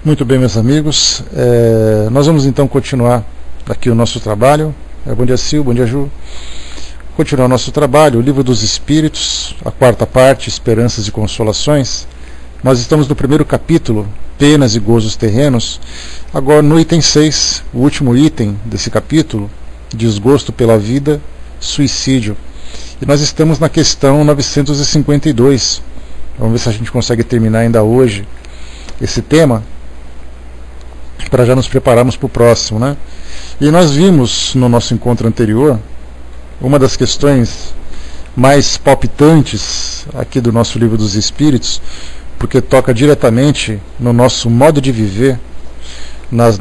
Muito bem, meus amigos, nós vamos então continuar aqui o nosso trabalho. Bom dia, Sil, bom dia, Ju. Continuar o nosso trabalho, o Livro dos Espíritos, a quarta parte, Esperanças e Consolações. Nós estamos no primeiro capítulo, Penas e Gozos Terrenos. Agora no item 6, o último item desse capítulo, Desgosto pela Vida, Suicídio. E nós estamos na questão 952. Vamos ver se a gente consegue terminar ainda hoje esse tema, para já nos prepararmos para o próximo, né? E nós vimos no nosso encontro anterior uma das questões mais palpitantes aqui do nosso Livro dos Espíritos, porque toca diretamente no nosso modo de viver, nos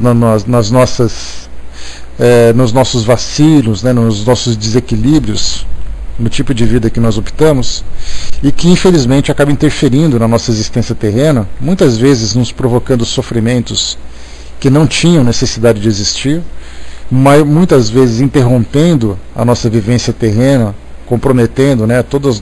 nossos vacilos, né, nos nossos desequilíbrios, no tipo de vida que nós optamos, e que infelizmente acaba interferindo na nossa existência terrena, muitas vezes nos provocando sofrimentos que não tinham necessidade de existir, mas muitas vezes interrompendo a nossa vivência terrena, comprometendo, né, todas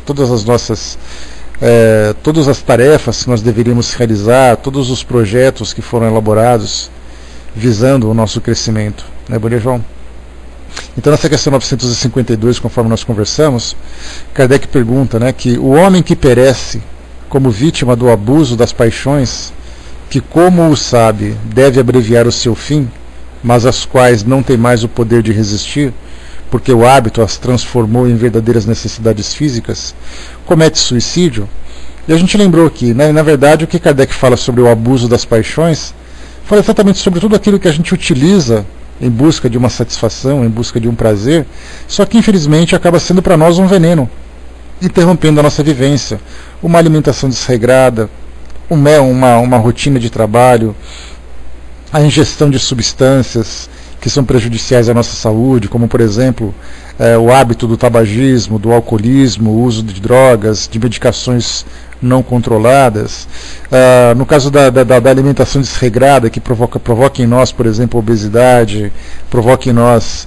as tarefas que nós deveríamos realizar, todos os projetos que foram elaborados visando o nosso crescimento. Bom dia, João. Então, nessa questão 952, conforme nós conversamos, Kardec pergunta, né, que o homem que perece como vítima do abuso das paixões, que, como o sabe, deve abreviar o seu fim, mas as quais não tem mais o poder de resistir, porque o hábito as transformou em verdadeiras necessidades físicas, comete suicídio. E a gente lembrou que, né, na verdade, o que Kardec fala sobre o abuso das paixões, fala exatamente sobre tudo aquilo que a gente utiliza em busca de uma satisfação, em busca de um prazer, só que infelizmente acaba sendo para nós um veneno, interrompendo a nossa vivência, uma alimentação desregrada, uma rotina de trabalho, a ingestão de substâncias que são prejudiciais à nossa saúde, como por exemplo o hábito do tabagismo, do alcoolismo, o uso de drogas, de medicações não controladas, no caso da alimentação desregrada, que provoca em nós, por exemplo, obesidade, provoca em nós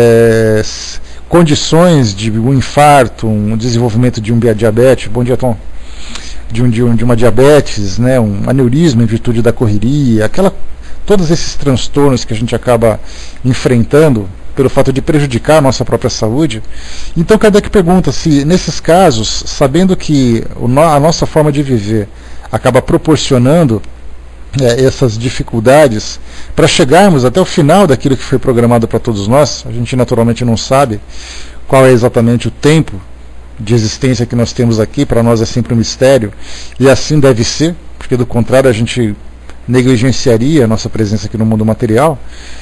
condições de um infarto, um desenvolvimento de um diabetes, bom dia, Tom, de uma diabetes, né, um aneurisma em virtude da correria, todos esses transtornos que a gente acaba enfrentando pelo fato de prejudicar a nossa própria saúde. Então Kardec pergunta se nesses casos, sabendo que a nossa forma de viver acaba proporcionando essas dificuldades para chegarmos até o final daquilo que foi programado para todos nós, a gente naturalmente não sabe qual é exatamente o tempo de existência que nós temos aqui, para nós é sempre um mistério, e assim deve ser, porque do contrário a gente negligenciaria a nossa presença aqui no mundo material.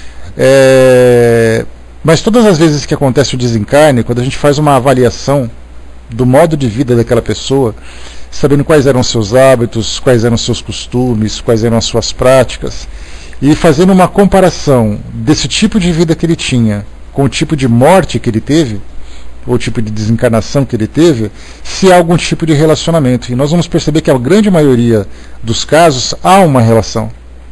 Mas todas as vezes que acontece o desencarne, quando a gente faz uma avaliação do modo de vida daquela pessoa, sabendo quais eram seus hábitos, quais eram seus costumes, quais eram as suas práticas, e fazendo uma comparação desse tipo de vida que ele tinha com o tipo de morte que ele teve, ou o tipo de desencarnação que ele teve, se há algum tipo de relacionamento. E nós vamos perceber que a grande maioria dos casos há uma relação,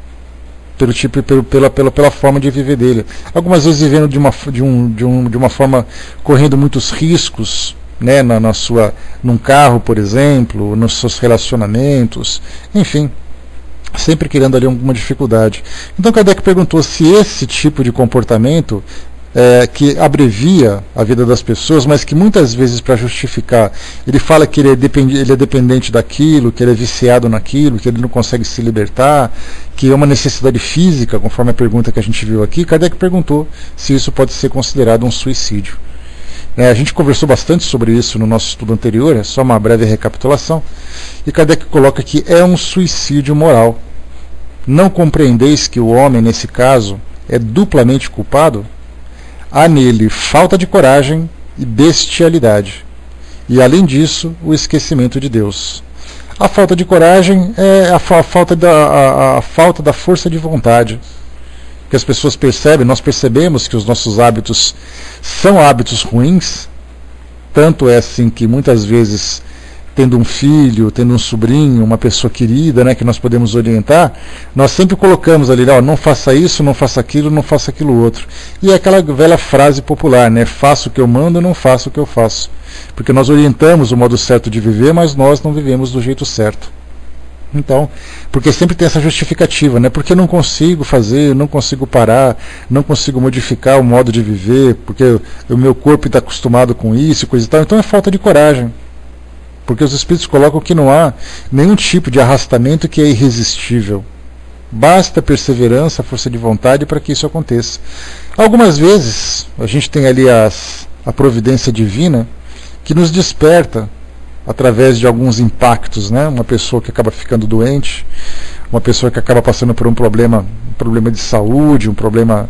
pela forma de viver dele. Algumas vezes vivendo de uma forma, correndo muitos riscos, né, num carro, por exemplo, nos seus relacionamentos, enfim, sempre criando ali alguma dificuldade. Então Kardec perguntou se esse tipo de comportamento que abrevia a vida das pessoas, mas que muitas vezes, para justificar, ele fala que ele é dependente daquilo, que ele é viciado naquilo, que ele não consegue se libertar, que é uma necessidade física, conforme a pergunta que a gente viu aqui. Kardec perguntou se isso pode ser considerado um suicídio. A gente conversou bastante sobre isso no nosso estudo anterior, é só uma breve recapitulação, e Kardec coloca que é um suicídio moral. Não compreendeis que o homem, nesse caso, é duplamente culpado? Há nele falta de coragem e bestialidade, e além disso o esquecimento de Deus. A falta de coragem é a falta da força de vontade, que as pessoas percebem. Nós percebemos que os nossos hábitos são hábitos ruins, tanto é assim que muitas vezes, tendo um filho, tendo um sobrinho, uma pessoa querida, né, que nós podemos orientar, nós sempre colocamos ali, não faça isso, não faça aquilo, não faça aquilo outro. E é aquela velha frase popular, né, faço o que eu mando, não faço o que eu faço. Porque nós orientamos o modo certo de viver, mas nós não vivemos do jeito certo. Então, porque sempre tem essa justificativa, né? Porque eu não consigo fazer, eu não consigo parar, não consigo modificar o modo de viver, porque o meu corpo está acostumado com isso, coisa e tal. Então é falta de coragem. Porque os espíritos colocam que não há nenhum tipo de arrastamento que é irresistível. Basta perseverança, força de vontade para que isso aconteça. Algumas vezes a gente tem ali a providência divina que nos desperta através de alguns impactos, né? Uma pessoa que acaba ficando doente, uma pessoa que acaba passando por um problema de saúde, um problema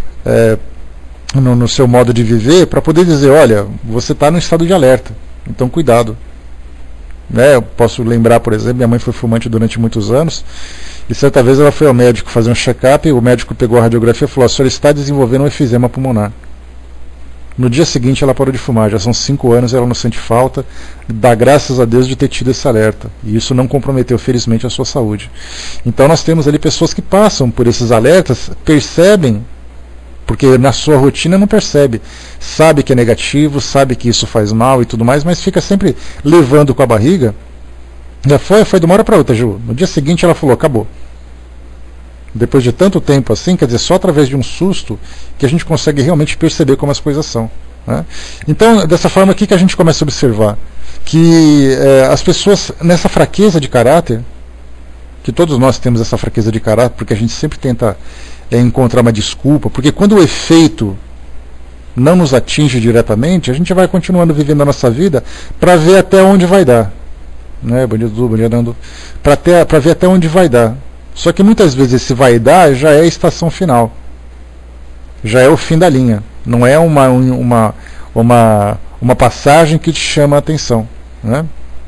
no seu modo de viver, para poder dizer, olha, você está no estado de alerta, então cuidado. Né? Eu posso lembrar, por exemplo, minha mãe foi fumante durante muitos anos, e certa vez ela foi ao médico fazer um check-up, e o médico pegou a radiografia e falou, a senhora está desenvolvendo um efizema pulmonar. No dia seguinte ela parou de fumar, já são 5 anos e ela não sente falta, dá graças a Deus de ter tido esse alerta. E isso não comprometeu, felizmente, a sua saúde. Então nós temos ali pessoas que passam por esses alertas, percebem, porque na sua rotina não percebe, sabe que é negativo, sabe que isso faz mal e tudo mais, mas fica sempre levando com a barriga. Já foi de uma hora para outra, Ju. No dia seguinte ela falou, acabou. Depois de tanto tempo assim, quer dizer, só através de um susto que a gente consegue realmente perceber como as coisas são. Né? Então, dessa forma aqui que a gente começa a observar que as pessoas, nessa fraqueza de caráter, que todos nós temos essa fraqueza de caráter, porque a gente sempre tenta encontrar uma desculpa, porque quando o efeito não nos atinge diretamente, a gente vai continuando vivendo a nossa vida para ver até onde vai dar. Né, bandido, para ver até onde vai dar. Só que muitas vezes esse vai dar já é a estação final. Já é o fim da linha. Não é uma passagem que te chama a atenção. Né?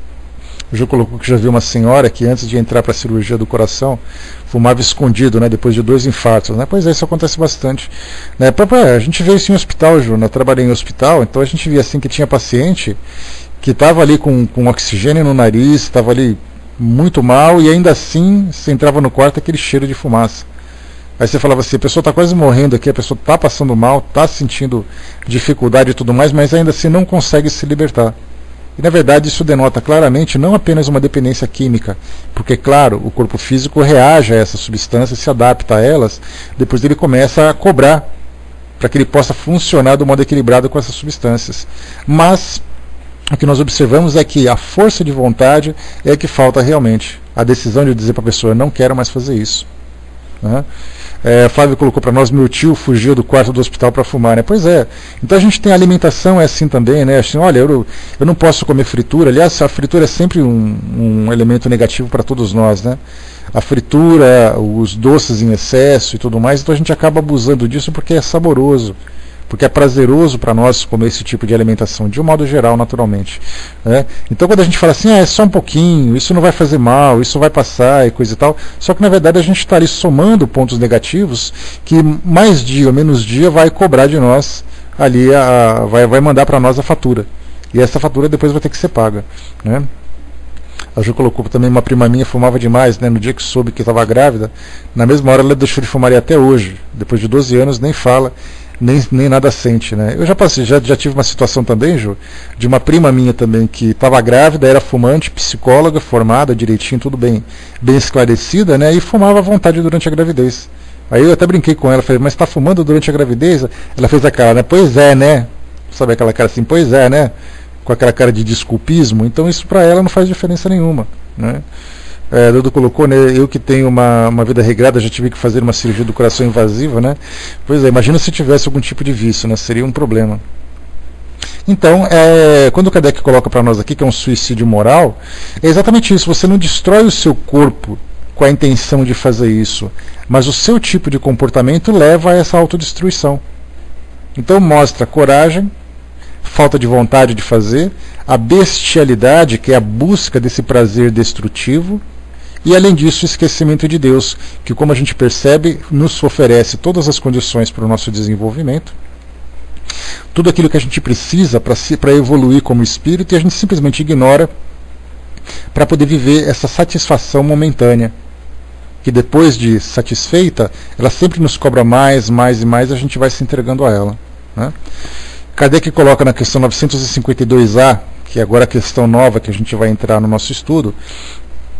O Ju colocou que já viu uma senhora que antes de entrar para a cirurgia do coração fumava escondido, né, depois de 2 infartos. Né? Pois é, isso acontece bastante. Né? A gente vê isso em hospital, Ju. Eu trabalhei em hospital, então a gente via assim que tinha paciente que estava ali com oxigênio no nariz, estava ali muito mal, e ainda assim você entrava no quarto aquele cheiro de fumaça. Aí você falava assim, a pessoa está quase morrendo aqui, a pessoa está passando mal, está sentindo dificuldade e tudo mais, mas ainda assim não consegue se libertar. E na verdade isso denota claramente não apenas uma dependência química, porque claro, o corpo físico reage a essas substâncias, se adapta a elas, depois ele começa a cobrar para que ele possa funcionar do modo equilibrado com essas substâncias. Mas o que nós observamos é que a força de vontade é que falta realmente. A decisão de dizer para a pessoa, não quero mais fazer isso. Né? Flávio colocou para nós, meu tio fugiu do quarto do hospital para fumar. Né? Pois é. Então a gente tem a alimentação, é assim também. Né? Assim, olha, eu não posso comer fritura. Aliás, a fritura é sempre um elemento negativo para todos nós. Né? A fritura, os doces em excesso e tudo mais. Então a gente acaba abusando disso porque é saboroso. Porque é prazeroso para nós comer esse tipo de alimentação, de um modo geral, naturalmente. Né? Então quando a gente fala assim, é só um pouquinho, isso não vai fazer mal, isso vai passar e coisa e tal, só que na verdade a gente está ali somando pontos negativos que mais dia ou menos dia vai cobrar de nós, ali vai mandar para nós a fatura. E essa fatura depois vai ter que ser paga. Né? A Ju colocou também, uma prima minha fumava demais, né? No dia que soube que estava grávida, na mesma hora ela deixou de fumar e até hoje, depois de 12 anos, nem fala, nem nada sente, né? Eu já passei, já tive uma situação também, Ju, de uma prima minha também que estava grávida, era fumante, psicóloga, formada direitinho, tudo bem esclarecida, né? E fumava à vontade durante a gravidez. Aí eu até brinquei com ela, falei, mas está fumando durante a gravidez? Ela fez a cara, né? Pois é, né? Sabe aquela cara assim, pois é, né? Com aquela cara de desculpismo. Então isso para ela não faz diferença nenhuma, né? Dudu colocou, né, eu que tenho uma vida regrada, já tive que fazer uma cirurgia do coração invasiva, né? Pois é, imagina se tivesse algum tipo de vício, né? Seria um problema. Então, quando o Kardec coloca para nós aqui que é um suicídio moral, é exatamente isso. Você não destrói o seu corpo com a intenção de fazer isso, mas o seu tipo de comportamento leva a essa autodestruição. Então mostra coragem, falta de vontade de fazer, a bestialidade, que é a busca desse prazer destrutivo, e além disso o esquecimento de Deus, que, como a gente percebe, nos oferece todas as condições para o nosso desenvolvimento, tudo aquilo que a gente precisa para evoluir como espírito, e a gente simplesmente ignora para poder viver essa satisfação momentânea, que depois de satisfeita, ela sempre nos cobra mais e mais, a gente vai se entregando a ela. Né? Kardec coloca na questão 952A, que é agora a questão nova que a gente vai entrar no nosso estudo,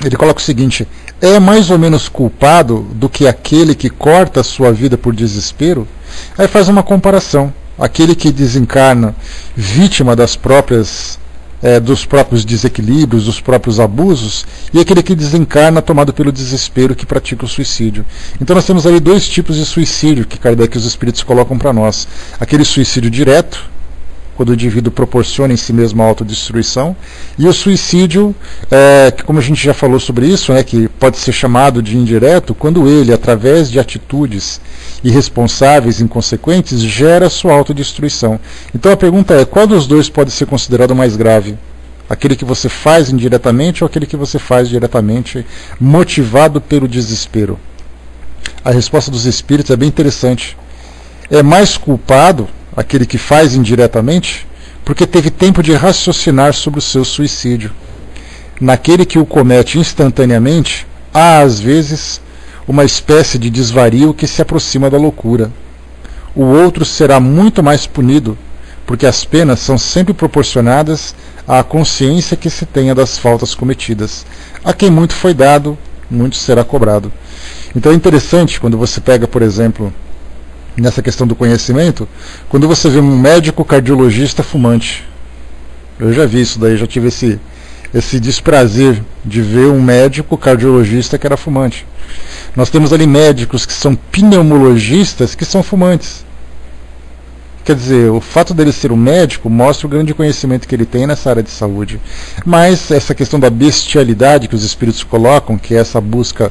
Ele coloca o seguinte: é mais ou menos culpado do que aquele que corta a sua vida por desespero? Aí faz uma comparação. Aquele que desencarna vítima dos próprios desequilíbrios, dos próprios abusos, e aquele que desencarna tomado pelo desespero, que pratica o suicídio. Então nós temos aí dois tipos de suicídio que Kardec e os espíritos colocam para nós. Aquele suicídio direto, quando o indivíduo proporciona em si mesmo a autodestruição, e o suicídio, que como a gente já falou sobre isso, que pode ser chamado de indireto, quando ele, através de atitudes irresponsáveis, inconsequentes, gera sua autodestruição. Então a pergunta é: qual dos dois pode ser considerado mais grave? Aquele que você faz indiretamente ou aquele que você faz diretamente, motivado pelo desespero? A resposta dos espíritos é bem interessante. É mais culpado aquele que faz indiretamente, porque teve tempo de raciocinar sobre o seu suicídio. Naquele que o comete instantaneamente, há às vezes uma espécie de desvario que se aproxima da loucura. O outro será muito mais punido, porque as penas são sempre proporcionadas à consciência que se tenha das faltas cometidas. A quem muito foi dado, muito será cobrado. Então é interessante quando você pega, por exemplo, nessa questão do conhecimento, quando você vê um médico cardiologista fumante. Eu já vi isso daí, já tive esse desprazer de ver um médico cardiologista que era fumante. Nós temos ali médicos que são pneumologistas que são fumantes. Quer dizer, o fato dele ser um médico mostra o grande conhecimento que ele tem nessa área de saúde. Mas essa questão da bestialidade que os espíritos colocam, que é essa busca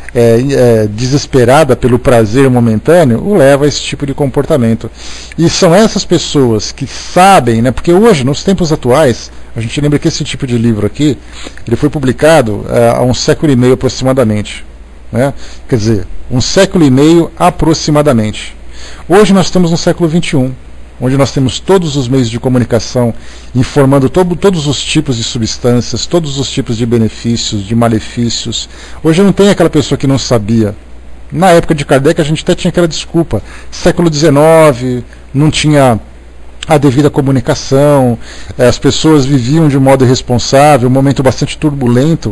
desesperada pelo prazer momentâneo, o leva a esse tipo de comportamento. E são essas pessoas que sabem, porque hoje, nos tempos atuais, a gente lembra que esse tipo de livro aqui, ele foi publicado há 1,5 século aproximadamente. Quer dizer, 1,5 século aproximadamente. Hoje nós estamos no século XXI, onde nós temos todos os meios de comunicação informando todos os tipos de substâncias, todos os tipos de benefícios, de malefícios. Hoje não tem aquela pessoa que não sabia. Na época de Kardec a gente até tinha aquela desculpa. Século XIX, não tinha a devida comunicação, as pessoas viviam de um modo irresponsável, um momento bastante turbulento,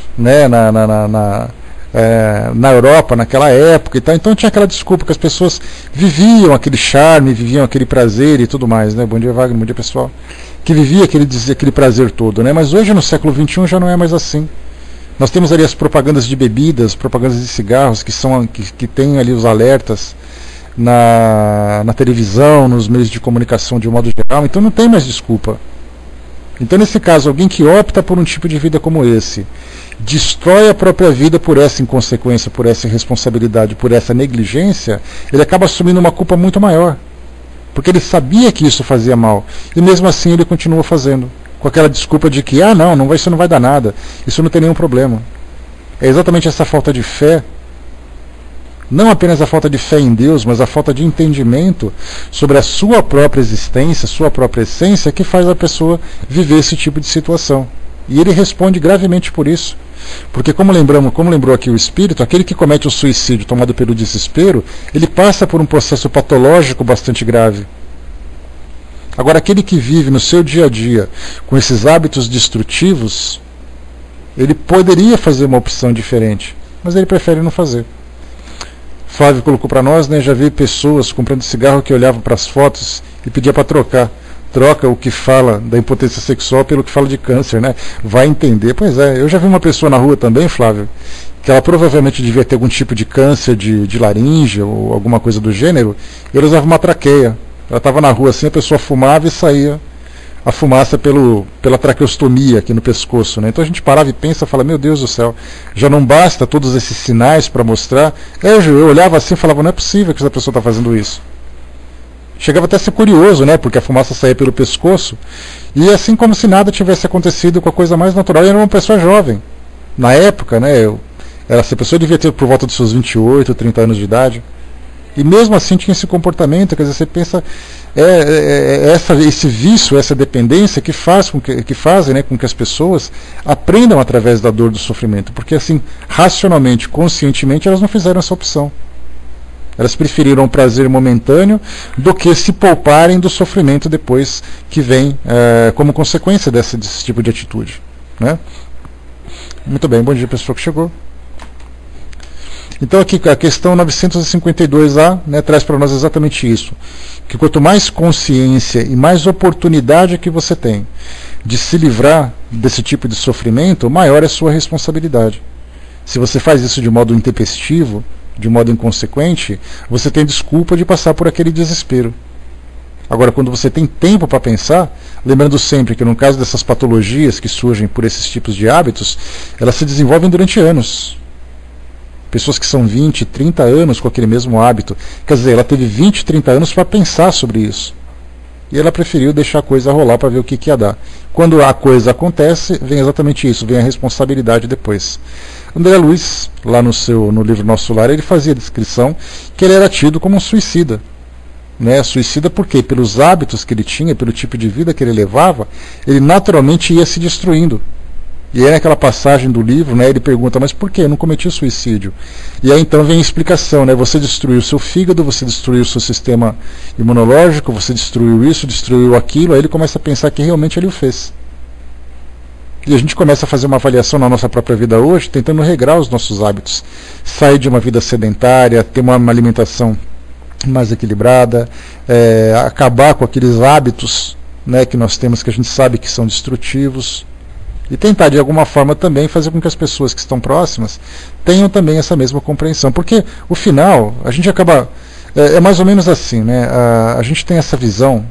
na Europa naquela época e tal. Então tinha aquela desculpa que as pessoas viviam aquele charme, viviam aquele prazer e tudo mais, Bom dia, Wagner, bom dia, pessoal. Que vivia aquele prazer todo, Mas hoje no século XXI já não é mais assim. Nós temos ali as propagandas de bebidas, propagandas de cigarros que tem ali os alertas na televisão, nos meios de comunicação de um modo geral. Então não tem mais desculpa. Então, nesse caso, alguém que opta por um tipo de vida como esse, destrói a própria vida por essa inconsequência, por essa irresponsabilidade, por essa negligência, ele acaba assumindo uma culpa muito maior. Porque ele sabia que isso fazia mal. E mesmo assim ele continua fazendo. Com aquela desculpa de que, isso não vai dar nada, isso não tem nenhum problema. É exatamente essa falta de fé, não apenas a falta de fé em Deus, mas a falta de entendimento sobre a sua própria existência, sua própria essência, que faz a pessoa viver esse tipo de situação. E ele responde gravemente por isso. Porque como lembrou aqui o espírito, aquele que comete o suicídio tomado pelo desespero, ele passa por um processo patológico bastante grave. Agora, aquele que vive no seu dia a dia com esses hábitos destrutivos, ele poderia fazer uma opção diferente, mas ele prefere não fazer. Flávio colocou para nós, já vi pessoas comprando cigarro que olhavam para as fotos e pedia para trocar. Troca o que fala da impotência sexual pelo que fala de câncer, Vai entender. Pois é, eu já vi uma pessoa na rua também, Flávio, que ela provavelmente devia ter algum tipo de câncer de laringe ou alguma coisa do gênero, e ela usava uma traqueia. Ela estava na rua assim, a pessoa fumava e saía a fumaça pela traqueostomia aqui no pescoço, Então a gente parava e pensa, fala, meu Deus do céu, já não basta todos esses sinais para mostrar. Eu olhava assim e falava, não é possível que essa pessoa está fazendo isso. Chegava até a ser curioso, porque a fumaça saía pelo pescoço, e assim como se nada tivesse acontecido com a coisa mais natural. E era uma pessoa jovem. Na época, essa pessoa devia ter por volta dos seus 28, 30 anos de idade. E mesmo assim tinha esse comportamento. Quer dizer, você pensa, esse vício, essa dependência que fazem com que as pessoas aprendam através da dor do sofrimento. Porque assim, racionalmente, conscientemente, elas não fizeram essa opção. Elas preferiram o prazer momentâneo do que se pouparem do sofrimento depois que vem como consequência desse tipo de atitude. Muito bem, bom dia pessoal que chegou. Então aqui a questão 952A, né, traz para nós exatamente isso, que quanto mais consciência e mais oportunidade que você tem de se livrar desse tipo de sofrimento, maior é a sua responsabilidade. Se você faz isso de modo intempestivo, de modo inconsequente, você tem desculpa de passar por aquele desespero. Agora, quando você tem tempo para pensar, lembrando sempre que no caso dessas patologias que surgem por esses tipos de hábitos, elas se desenvolvem durante anos. Pessoas que são 20, 30 anos com aquele mesmo hábito. Quer dizer, ela teve 20, 30 anos para pensar sobre isso. E ela preferiu deixar a coisa rolar para ver o que ia dar. Quando a coisa acontece, vem exatamente isso, vem a responsabilidade depois. André Luiz, lá no livro Nosso Lar, ele fazia a descrição que ele era tido como um suicida. Né? Suicida por quê? Pelos hábitos que ele tinha, pelo tipo de vida que ele levava, ele naturalmente ia se destruindo. E aí naquela passagem do livro, né, ele pergunta, mas por que eu não cometi o suicídio? E aí então vem a explicação, né, você destruiu o seu fígado, você destruiu o seu sistema imunológico, você destruiu isso, destruiu aquilo, aí ele começa a pensar que realmente ele o fez. E a gente começa a fazer uma avaliação na nossa própria vida hoje, tentando regrar os nossos hábitos. Sair de uma vida sedentária, ter uma alimentação mais equilibrada, acabar com aqueles hábitos, né, que nós temos que a gente sabe que são destrutivos. E tentar, de alguma forma, também fazer com que as pessoas que estão próximas tenham também essa mesma compreensão. Porque, o final, a gente acaba... É mais ou menos assim, né? A gente tem essa visão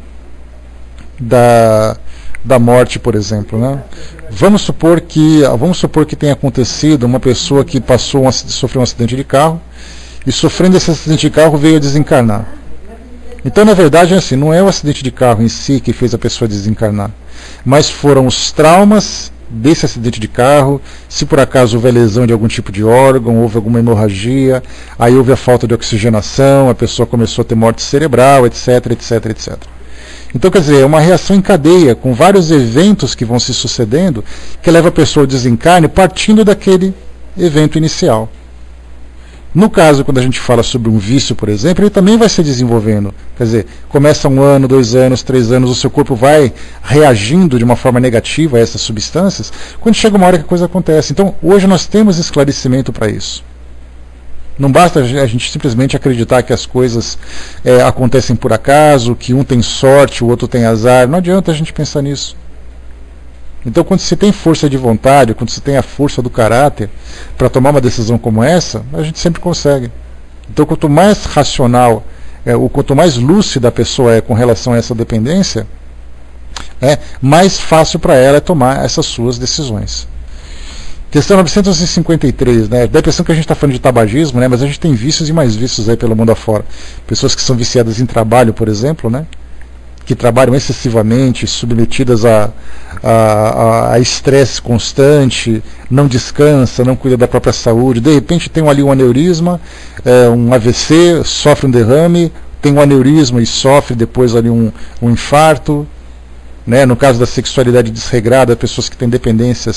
da morte, por exemplo, né? Vamos supor que tenha acontecido uma pessoa que sofreu um acidente de carro e, sofrendo esse acidente de carro, veio a desencarnar. Então, na verdade, assim, não é o acidente de carro em si que fez a pessoa desencarnar, mas foram os traumas desse acidente de carro. Se por acaso houve lesão de algum tipo de órgão, houve alguma hemorragia, aí houve a falta de oxigenação, a pessoa começou a ter morte cerebral, etc, etc, etc. Então, quer dizer, é uma reação em cadeia, com vários eventos que vão se sucedendo, que leva a pessoa ao desencarne partindo daquele evento inicial. No caso, quando a gente fala sobre um vício, por exemplo, ele também vai se desenvolvendo. Quer dizer, começa 1 ano, 2 anos, 3 anos, o seu corpo vai reagindo de uma forma negativa a essas substâncias, quando chega uma hora que a coisa acontece. Então, hoje nós temos esclarecimento para isso. Não basta a gente simplesmente acreditar que as coisas acontecem por acaso, que um tem sorte, o outro tem azar. Não adianta a gente pensar nisso. Então, quando você tem força de vontade, quando você tem a força do caráter para tomar uma decisão como essa, a gente sempre consegue. Então, quanto mais racional, quanto mais lúcida a pessoa é com relação a essa dependência, mais fácil para ela tomar essas suas decisões. Questão 953, né? Dá a impressão que a gente está falando de tabagismo, né? Mas a gente tem vícios e mais vícios aí pelo mundo afora. Pessoas que são viciadas em trabalho, por exemplo, né? Que trabalham excessivamente, submetidas a estresse constante, não descansa, não cuida da própria saúde, de repente tem ali um aneurisma, um AVC, sofre um derrame, tem um aneurisma e sofre depois ali um infarto, né? No caso da sexualidade desregrada, pessoas que têm dependência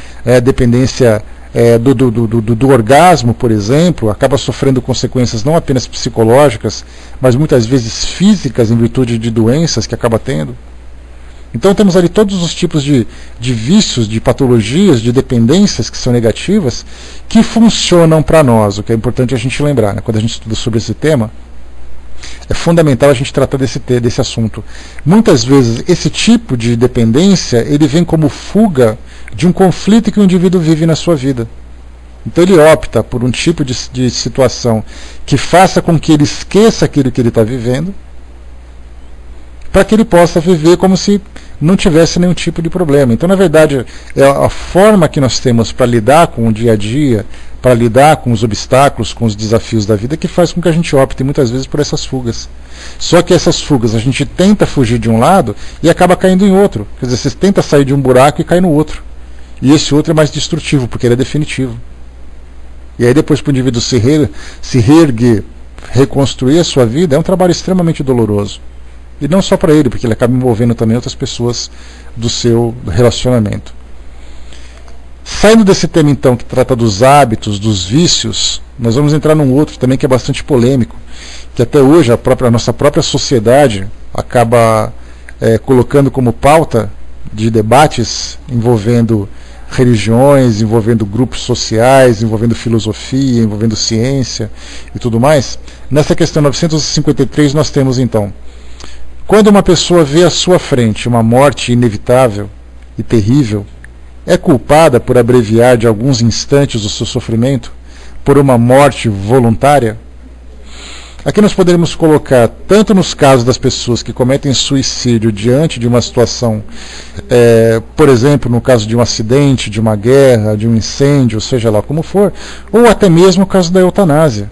do orgasmo, por exemplo, acaba sofrendo consequências não apenas psicológicas, mas muitas vezes físicas em virtude de doenças que acaba tendo. Então temos ali todos os tipos de vícios, de patologias, de dependências que são negativas, que funcionam para nós, o que é importante a gente lembrar, né? Quando a gente estuda sobre esse tema, é fundamental a gente tratar desse assunto. Muitas vezes esse tipo de dependência ele vem como fuga de um conflito que o indivíduo vive na sua vida. Então ele opta por um tipo de situação que faça com que ele esqueça aquilo que ele está vivendo, para que ele possa viver como se não tivesse nenhum tipo de problema. Então, na verdade, é a forma que nós temos para lidar com o dia a dia, para lidar com os obstáculos, com os desafios da vida, que faz com que a gente opte muitas vezes por essas fugas. Só que essas fugas, a gente tenta fugir de um lado e acaba caindo em outro. Quer dizer, você tenta sair de um buraco e cai no outro. E esse outro é mais destrutivo, porque ele é definitivo. E aí depois para o indivíduo se reerguer, reconstruir a sua vida, é um trabalho extremamente doloroso. E não só para ele, porque ele acaba envolvendo também outras pessoas do seu relacionamento. Saindo desse tema então que trata dos hábitos, dos vícios, nós vamos entrar num outro também que é bastante polêmico, que até hoje a nossa própria sociedade acaba colocando como pauta de debates envolvendo religiões, envolvendo grupos sociais, envolvendo filosofia, envolvendo ciência e tudo mais. Nessa questão 953 nós temos então: quando uma pessoa vê à sua frente uma morte inevitável e terrível, é culpada por abreviar de alguns instantes o seu sofrimento por uma morte voluntária? Aqui nós poderíamos colocar, tanto nos casos das pessoas que cometem suicídio diante de uma situação, por exemplo, no caso de um acidente, de uma guerra, de um incêndio, seja lá como for, ou até mesmo o caso da eutanásia.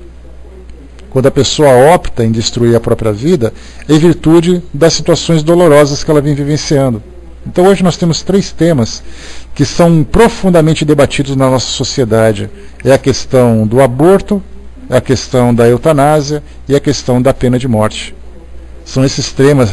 Quando a pessoa opta em destruir a própria vida em virtude das situações dolorosas que ela vem vivenciando. Então hoje nós temos 3 temas que são profundamente debatidos na nossa sociedade. É a questão do aborto, é a questão da eutanásia e a questão da pena de morte. São esses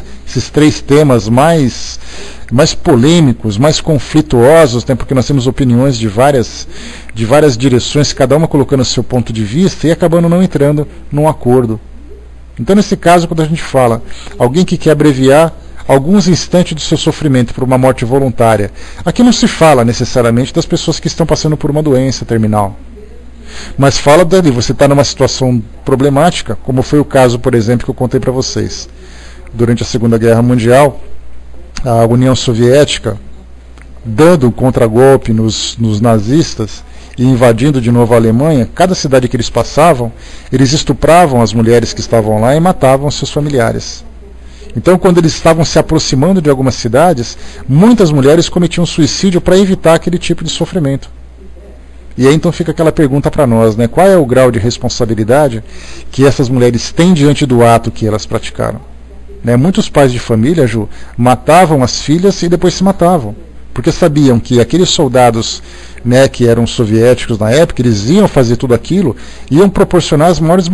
3 temas mais polêmicos, mais conflituosos, né, porque nós temos opiniões de várias direções, cada uma colocando o seu ponto de vista e acabando não entrando num acordo. Então, nesse caso, quando a gente fala alguém que quer abreviar alguns instantes do seu sofrimento por uma morte voluntária, aqui não se fala necessariamente das pessoas que estão passando por uma doença terminal, mas fala dali, você está numa situação problemática, como foi o caso, por exemplo, que eu contei para vocês. Durante a Segunda Guerra Mundial, a União Soviética, dando um contragolpe nos nazistas e invadindo de novo a Alemanha, cada cidade que eles passavam, eles estupravam as mulheres que estavam lá e matavam seus familiares. Então, quando eles estavam se aproximando de algumas cidades, muitas mulheres cometiam suicídio para evitar aquele tipo de sofrimento. E aí então fica aquela pergunta para nós, né? Qual é o grau de responsabilidade que essas mulheres têm diante do ato que elas praticaram? Né? Muitos pais de família, Ju, matavam as filhas e depois se matavam, porque sabiam que aqueles soldados, né, que eram soviéticos na época, eles iam fazer tudo aquilo, iam proporcionar as maiores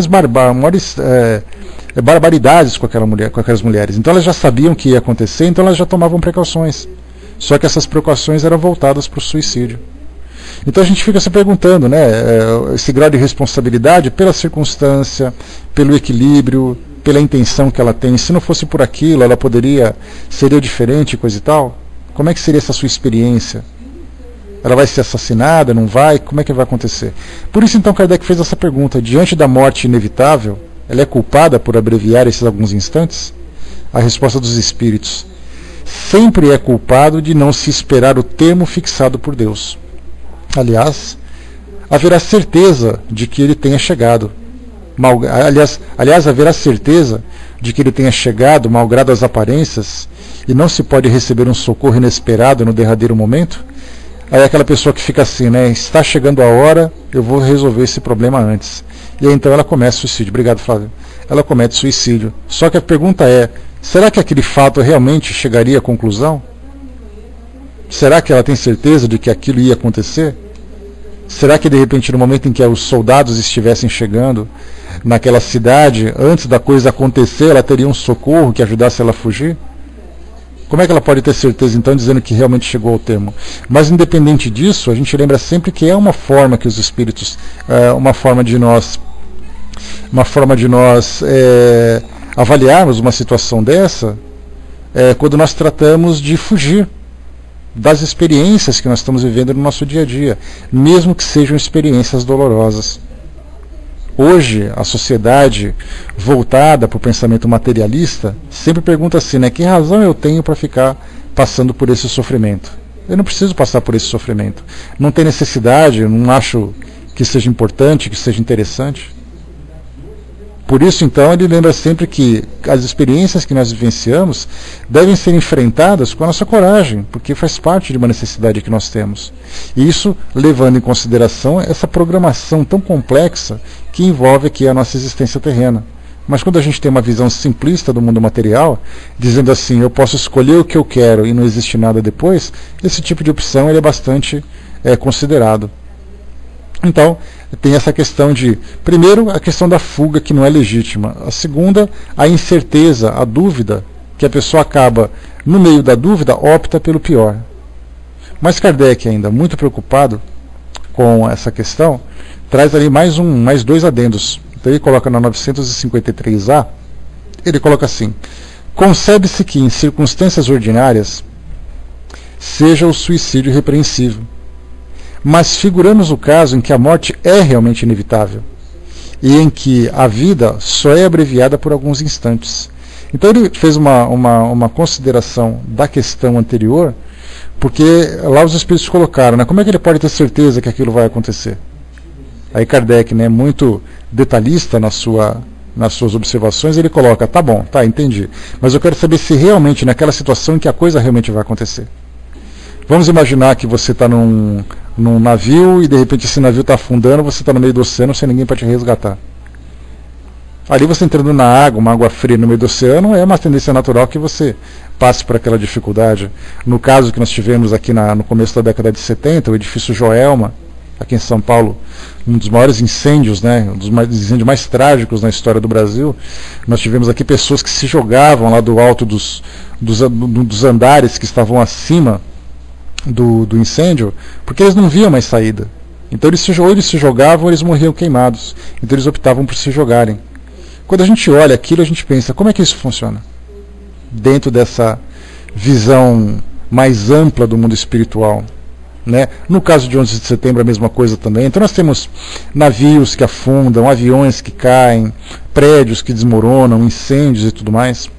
barbaridades com aquelas mulheres. Então elas já sabiam o que ia acontecer, então elas já tomavam precauções. Só que essas precauções eram voltadas para o suicídio. Então a gente fica se perguntando, né, esse grau de responsabilidade pela circunstância, pelo equilíbrio, pela intenção que ela tem. Se não fosse por aquilo, ela seria diferente, coisa e tal. Como é que seria essa sua experiência? Ela vai ser assassinada, não vai? Como é que vai acontecer? Por isso então Kardec fez essa pergunta: diante da morte inevitável, ela é culpada por abreviar esses alguns instantes? A resposta dos espíritos: sempre é culpado de não se esperar o termo fixado por Deus. Aliás, haverá certeza de que ele tenha chegado. Aliás, haverá certeza de que ele tenha chegado, malgrado as aparências, e não se pode receber um socorro inesperado no derradeiro momento? Aí aquela pessoa que fica assim, né? Está chegando a hora, eu vou resolver esse problema antes. E aí então ela comete suicídio. Obrigado, Flávio. Ela comete suicídio. Só que a pergunta é: será que aquele fato realmente chegaria à conclusão? Será que ela tem certeza de que aquilo ia acontecer? Será que de repente no momento em que os soldados estivessem chegando naquela cidade, antes da coisa acontecer, ela teria um socorro que ajudasse ela a fugir? Como é que ela pode ter certeza então dizendo que realmente chegou ao termo? Mas independente disso, a gente lembra sempre que é uma forma que os espíritos, uma forma de nós avaliarmos uma situação dessa, quando nós tratamos de fugir das experiências que nós estamos vivendo no nosso dia a dia, mesmo que sejam experiências dolorosas. Hoje, a sociedade voltada para o pensamento materialista sempre pergunta assim, né, que razão eu tenho para ficar passando por esse sofrimento? Eu não preciso passar por esse sofrimento. Não tem necessidade, eu não acho que seja importante, que seja interessante. Por isso, então, ele lembra sempre que as experiências que nós vivenciamos devem ser enfrentadas com a nossa coragem, porque faz parte de uma necessidade que nós temos. E isso levando em consideração essa programação tão complexa que envolve aqui a nossa existência terrena. Mas quando a gente tem uma visão simplista do mundo material, dizendo assim, eu posso escolher o que eu quero e não existe nada depois, esse tipo de opção ele é bastante considerado. Então, tem essa questão de, primeiro, a questão da fuga que não é legítima. A segunda, a incerteza, a dúvida, que a pessoa acaba, no meio da dúvida, opta pelo pior. Mas Kardec, ainda muito preocupado com essa questão, traz ali mais 2 adendos. Então ele coloca na 953A, ele coloca assim: concebe-se que, em circunstâncias ordinárias, seja o suicídio repreensível. Mas figuramos o caso em que a morte é realmente inevitável e em que a vida só é abreviada por alguns instantes. Então ele fez uma consideração da questão anterior, porque lá os espíritos colocaram, né, como é que ele pode ter certeza que aquilo vai acontecer? Aí Kardec, né, muito detalhista nas suas observações, ele coloca, tá bom, tá, entendi, mas eu quero saber se realmente naquela situação em que a coisa realmente vai acontecer. Vamos imaginar que você está num navio e de repente esse navio está afundando, você está no meio do oceano sem ninguém para te resgatar. Ali você entrando na água, uma água fria no meio do oceano, é uma tendência natural que você passe por aquela dificuldade. No caso que nós tivemos aqui no começo da década de 70, o edifício Joelma, aqui em São Paulo, um dos maiores incêndios, né, um dos incêndios mais trágicos na história do Brasil. Nós tivemos aqui pessoas que se jogavam lá do alto dos andares que estavam acima do incêndio, porque eles não viam mais saída. Então eles se jogavam ou eles morriam queimados. Então eles optavam por se jogarem. Quando a gente olha aquilo, a gente pensa, como é que isso funciona? Dentro dessa visão mais ampla do mundo espiritual. Né? No caso de 11 de setembro, a mesma coisa também. Então nós temos navios que afundam, aviões que caem, prédios que desmoronam, incêndios e tudo mais.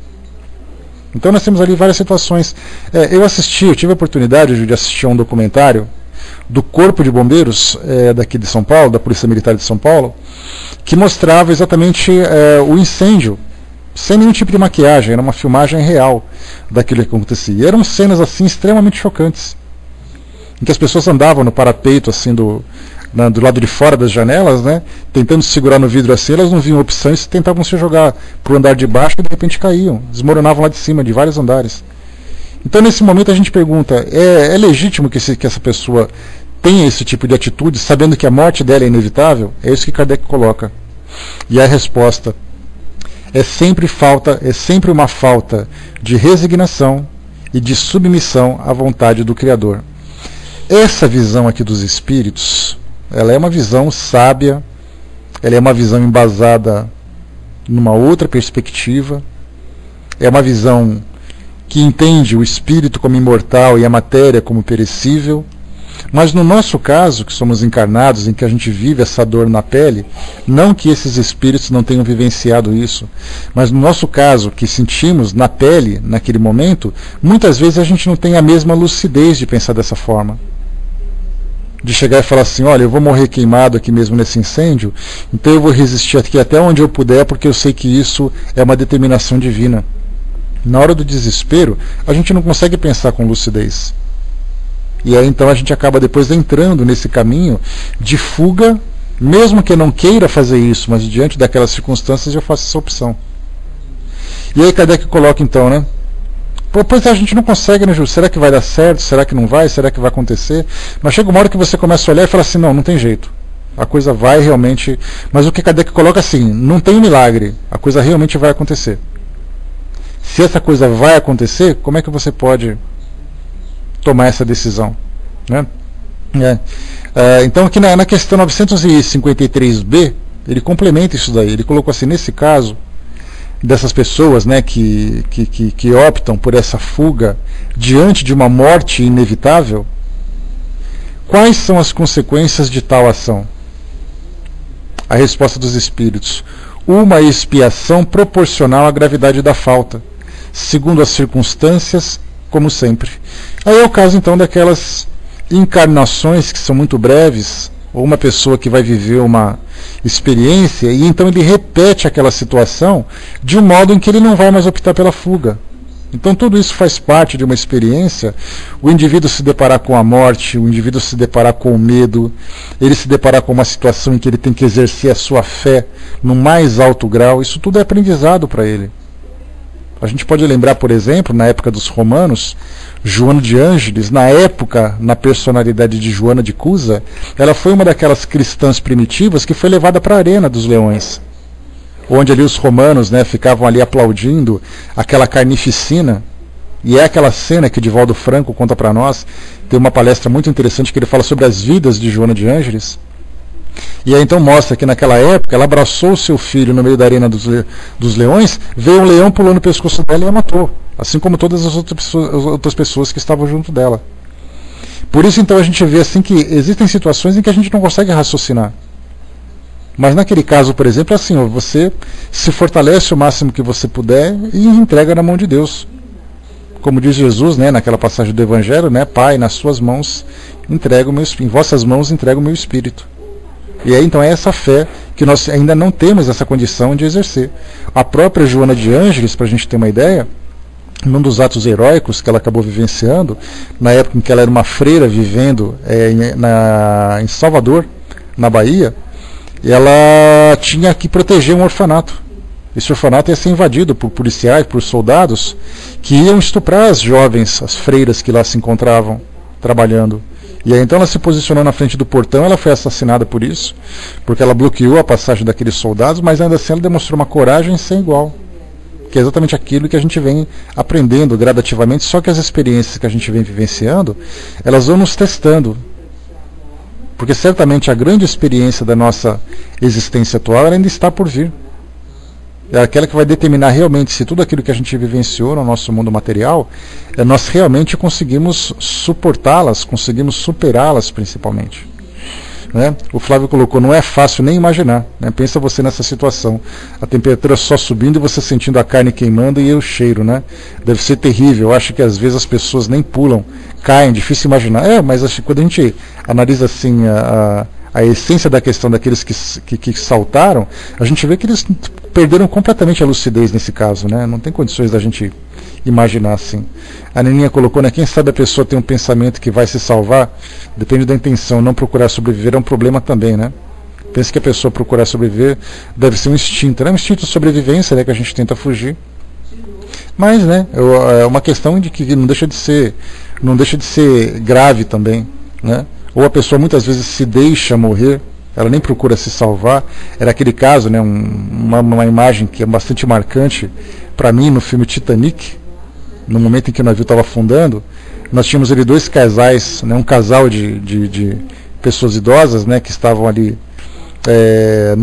Então nós temos ali várias situações. Eu tive a oportunidade de assistir a um documentário do Corpo de Bombeiros daqui de São Paulo, da Polícia Militar de São Paulo, que mostrava exatamente o incêndio, sem nenhum tipo de maquiagem, era uma filmagem real daquilo que acontecia. E eram cenas assim extremamente chocantes, em que as pessoas andavam no parapeito assim do lado de fora das janelas, né, tentando segurar no vidro assim, elas não viam opções, tentavam se jogar para o andar de baixo e de repente caíam, desmoronavam lá de cima, de vários andares. Então nesse momento a gente pergunta, é legítimo que essa pessoa tenha esse tipo de atitude, sabendo que a morte dela é inevitável? É isso que Kardec coloca. E a resposta é sempre uma falta de resignação e de submissão à vontade do Criador. Essa visão aqui dos espíritos, ela é uma visão sábia, ela é uma visão embasada numa outra perspectiva, é uma visão que entende o espírito como imortal e a matéria como perecível. Mas no nosso caso, que somos encarnados, em que a gente vive essa dor na pele, não que esses espíritos não tenham vivenciado isso, mas no nosso caso, que sentimos na pele, naquele momento, muitas vezes a gente não tem a mesma lucidez de pensar dessa forma. De chegar e falar assim, olha, eu vou morrer queimado aqui mesmo nesse incêndio, então eu vou resistir aqui até onde eu puder, porque eu sei que isso é uma determinação divina. Na hora do desespero, a gente não consegue pensar com lucidez. E aí então a gente acaba depois entrando nesse caminho de fuga, mesmo que eu não queira fazer isso, mas diante daquelas circunstâncias eu faço essa opção. E aí Kardec coloca então, né? Pois a gente não consegue, né, Ju? Será que vai dar certo? Será que não vai? Será que vai acontecer? Mas chega uma hora que você começa a olhar e fala assim, não tem jeito. A coisa vai realmente... Mas o que Kardec coloca assim, não tem milagre, a coisa realmente vai acontecer. Se essa coisa vai acontecer, como é que você pode tomar essa decisão? Né? Então aqui na questão 953b, ele complementa isso daí. Ele colocou assim, nesse caso, dessas pessoas, né, que optam por essa fuga diante de uma morte inevitável, quais são as consequências de tal ação? A resposta dos espíritos: uma expiação proporcional à gravidade da falta, segundo as circunstâncias, como sempre. Aí é o caso então daquelas encarnações que são muito breves, ou uma pessoa que vai viver uma experiência e então ele repete aquela situação de um modo em que ele não vai mais optar pela fuga. Então tudo isso faz parte de uma experiência. O indivíduo se deparar com a morte, o indivíduo se deparar com o medo, ele se deparar com uma situação em que ele tem que exercer a sua fé no mais alto grau, isso tudo é aprendizado para ele. A gente pode lembrar, por exemplo, na época dos romanos, Joana de Ângeles, na personalidade de Joana de Cusa, ela foi uma daquelas cristãs primitivas que foi levada para a arena dos leões, onde ali os romanos, né, ficavam ali aplaudindo aquela carnificina. E é aquela cena que Divaldo Franco conta para nós. Tem uma palestra muito interessante que ele fala sobre as vidas de Joana de Ângeles. E aí então mostra que naquela época ela abraçou o seu filho no meio da arena dos leões, veio um leão, pulou no pescoço dela e a matou. assim como todas as outras pessoas que estavam junto dela. Por isso, então, a gente vê assim que existem situações em que a gente não consegue raciocinar. Mas naquele caso, por exemplo, é assim, você se fortalece o máximo que você puder e entrega na mão de Deus. Como diz Jesus, né, naquela passagem do Evangelho, né, Pai, nas suas mãos entrego o meu espírito, em vossas mãos entrego o meu espírito. E aí então é essa fé que nós ainda não temos essa condição de exercer. A própria Joana de Ângeles, para a gente ter uma ideia, num dos atos heróicos que ela acabou vivenciando, na época em que ela era uma freira vivendo em Salvador, na Bahia, ela tinha que proteger um orfanato. Esse orfanato ia ser invadido por policiais, por soldados, que iam estuprar as jovens, as freiras que lá se encontravam trabalhando. E aí então ela se posicionou na frente do portão, ela foi assassinada por isso, porque ela bloqueou a passagem daqueles soldados, mas ainda assim ela demonstrou uma coragem sem igual. Que é exatamente aquilo que a gente vem aprendendo gradativamente, só que as experiências que a gente vem vivenciando, elas vão nos testando. Porque certamente a grande experiência da nossa existência atual ainda está por vir. É aquela que vai determinar realmente se tudo aquilo que a gente vivenciou no nosso mundo material, nós realmente conseguimos suportá-las, conseguimos superá-las principalmente. Né? O Flávio colocou, não é fácil nem imaginar, né? Pensa você nessa situação, a temperatura só subindo e você sentindo a carne queimando e o cheiro, né? Deve ser terrível. Eu acho que às vezes as pessoas nem pulam, caem, difícil imaginar. Mas acho que quando a gente analisa assim a essência da questão daqueles que saltaram, a gente vê que eles perderam completamente a lucidez nesse caso, né? Não tem condições da gente imaginar assim. A Neninha colocou, né? Quem sabe a pessoa tem um pensamento que vai se salvar, depende da intenção. Não procurar sobreviver é um problema também, né? Pensa que a pessoa procurar sobreviver deve ser um instinto, né? Um instinto de sobrevivência, né? Que a gente tenta fugir. Mas, né? É uma questão de que não deixa de ser grave também, né? Ou a pessoa muitas vezes se deixa morrer, ela nem procura se salvar. Era aquele caso, né, uma imagem que é bastante marcante para mim no filme Titanic, no momento em que o navio estava afundando. Nós tínhamos ali dois casais, né, um casal de pessoas idosas, né, que estavam ali no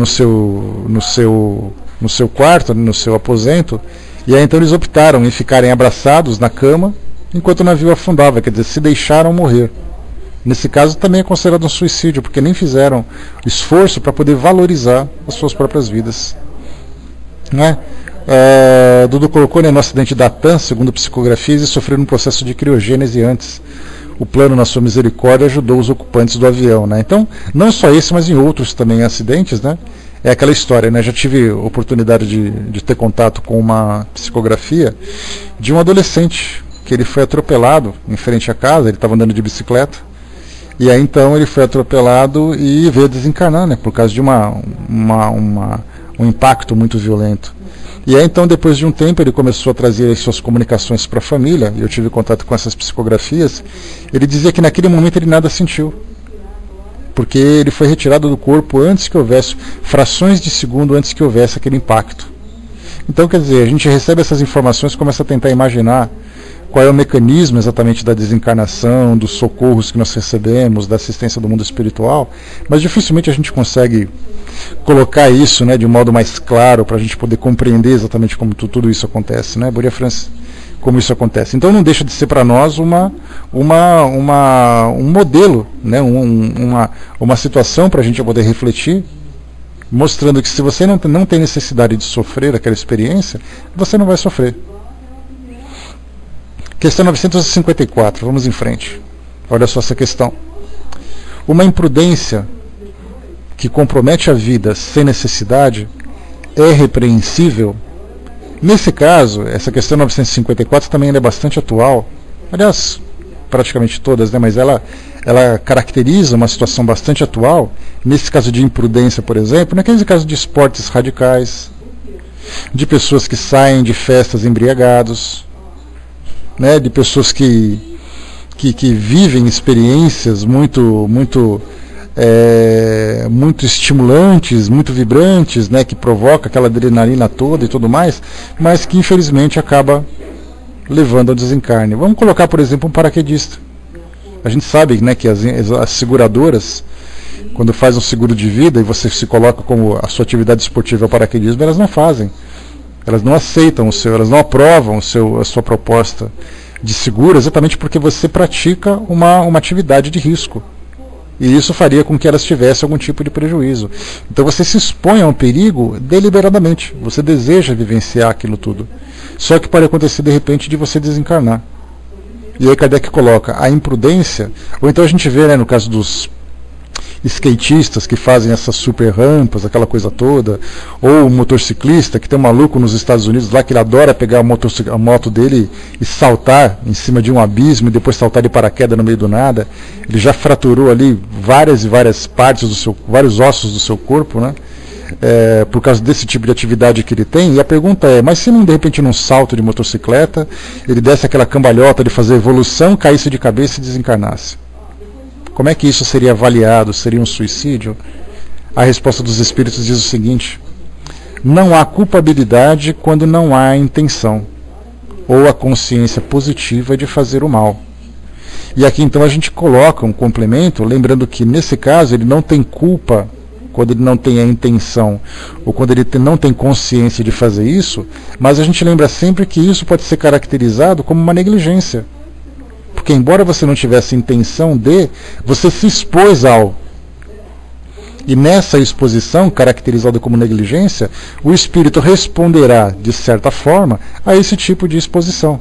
seu quarto, no seu aposento, e aí então eles optaram em ficarem abraçados na cama enquanto o navio afundava, quer dizer, se deixaram morrer. Nesse caso também é considerado um suicídio, porque nem fizeram esforço para poder valorizar as suas próprias vidas. Né? Dudu colocou, né, no acidente da TAM, segundo psicografias, e sofreram um processo de criogênese antes. O plano, na sua misericórdia, ajudou os ocupantes do avião. Né? Então, não só esse, mas em outros também acidentes, né? É aquela história, né? Já tive oportunidade de ter contato com uma psicografia de um adolescente que ele foi atropelado em frente à casa, ele estava andando de bicicleta. E aí então ele foi atropelado e veio desencarnar, né, por causa de um impacto muito violento. E aí então, depois de um tempo, ele começou a trazer as suas comunicações para a família, e eu tive contato com essas psicografias. Ele dizia que naquele momento ele nada sentiu, porque ele foi retirado do corpo antes que houvesse, frações de segundo antes que houvesse aquele impacto. Então, quer dizer, a gente recebe essas informações e começa a tentar imaginar qual é o mecanismo exatamente da desencarnação, dos socorros que nós recebemos, da assistência do mundo espiritual, mas dificilmente a gente consegue colocar isso, né, de um modo mais claro para a gente poder compreender exatamente como tudo isso acontece, né, Boria França, como isso acontece. Então não deixa de ser para nós um modelo, né, uma situação para a gente poder refletir, mostrando que se você não tem necessidade de sofrer aquela experiência, você não vai sofrer. Questão 954, vamos em frente. Olha só essa questão. Uma imprudência que compromete a vida sem necessidade é repreensível? Nesse caso, essa questão 954 também é bastante atual. Aliás, praticamente todas, né? Mas ela caracteriza uma situação bastante atual. Nesse caso de imprudência, por exemplo, naqueles casos de esportes radicais, de pessoas que saem de festas embriagados, né, de pessoas que vivem experiências muito estimulantes, muito vibrantes, né, que provoca aquela adrenalina toda e tudo mais, mas que infelizmente acaba levando ao desencarne. Vamos colocar, por exemplo, um paraquedista. A gente sabe, né, que as seguradoras, quando faz um seguro de vida e você se coloca como a sua atividade esportiva é o paraquedismo, elas não fazem Elas não aceitam elas não aprovam a sua proposta de seguro, exatamente porque você pratica uma atividade de risco. E isso faria com que elas tivessem algum tipo de prejuízo. Então você se expõe a um perigo deliberadamente. Você deseja vivenciar aquilo tudo. Só que pode acontecer de repente de você desencarnar. E aí Kardec coloca a imprudência, ou então a gente vê, né, no caso dos skatistas que fazem essas super rampas, aquela coisa toda, ou o motociclista, que tem um maluco nos Estados Unidos lá que ele adora pegar a moto dele e saltar em cima de um abismo e depois saltar de paraquedas no meio do nada. Ele já fraturou ali várias e várias partes vários ossos do seu corpo, né? Por causa desse tipo de atividade que ele tem. E a pergunta é, mas se não, de repente num salto de motocicleta ele desse aquela cambalhota de fazer evolução, caísse de cabeça e desencarnasse? Como é que isso seria avaliado? Seria um suicídio? A resposta dos espíritos diz o seguinte: não há culpabilidade quando não há intenção ou a consciência positiva de fazer o mal. E aqui então a gente coloca um complemento, lembrando que nesse caso ele não tem culpa quando ele não tem a intenção ou quando ele não tem consciência de fazer isso, mas a gente lembra sempre que isso pode ser caracterizado como uma negligência. Porque embora você não tivesse intenção de, você se expôs ao. E nessa exposição, caracterizada como negligência, o espírito responderá, de certa forma, a esse tipo de exposição.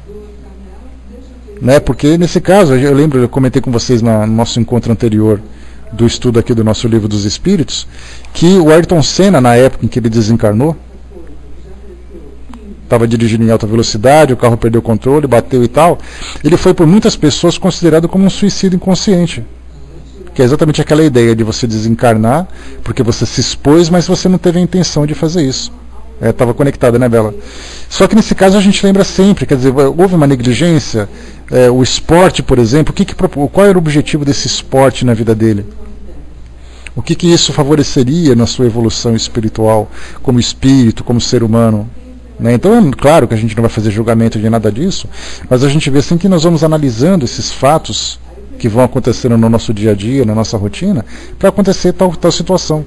Né? Porque nesse caso, eu comentei com vocês no nosso encontro anterior do estudo aqui do nosso Livro dos Espíritos, que o Ayrton Senna, na época em que ele desencarnou, estava dirigindo em alta velocidade, o carro perdeu o controle, bateu e tal. Ele foi por muitas pessoas considerado como um suicídio inconsciente, que é exatamente aquela ideia de você desencarnar porque você se expôs, mas você não teve a intenção de fazer isso. Estava conectada, né, Bela? Só que nesse caso a gente lembra sempre, quer dizer, houve uma negligência. O esporte, por exemplo, qual era o objetivo desse esporte na vida dele? O que isso favoreceria na sua evolução espiritual, como espírito, como ser humano? Então é claro que a gente não vai fazer julgamento de nada disso, mas a gente vê assim que nós vamos analisando esses fatos que vão acontecendo no nosso dia a dia, na nossa rotina, para acontecer tal situação,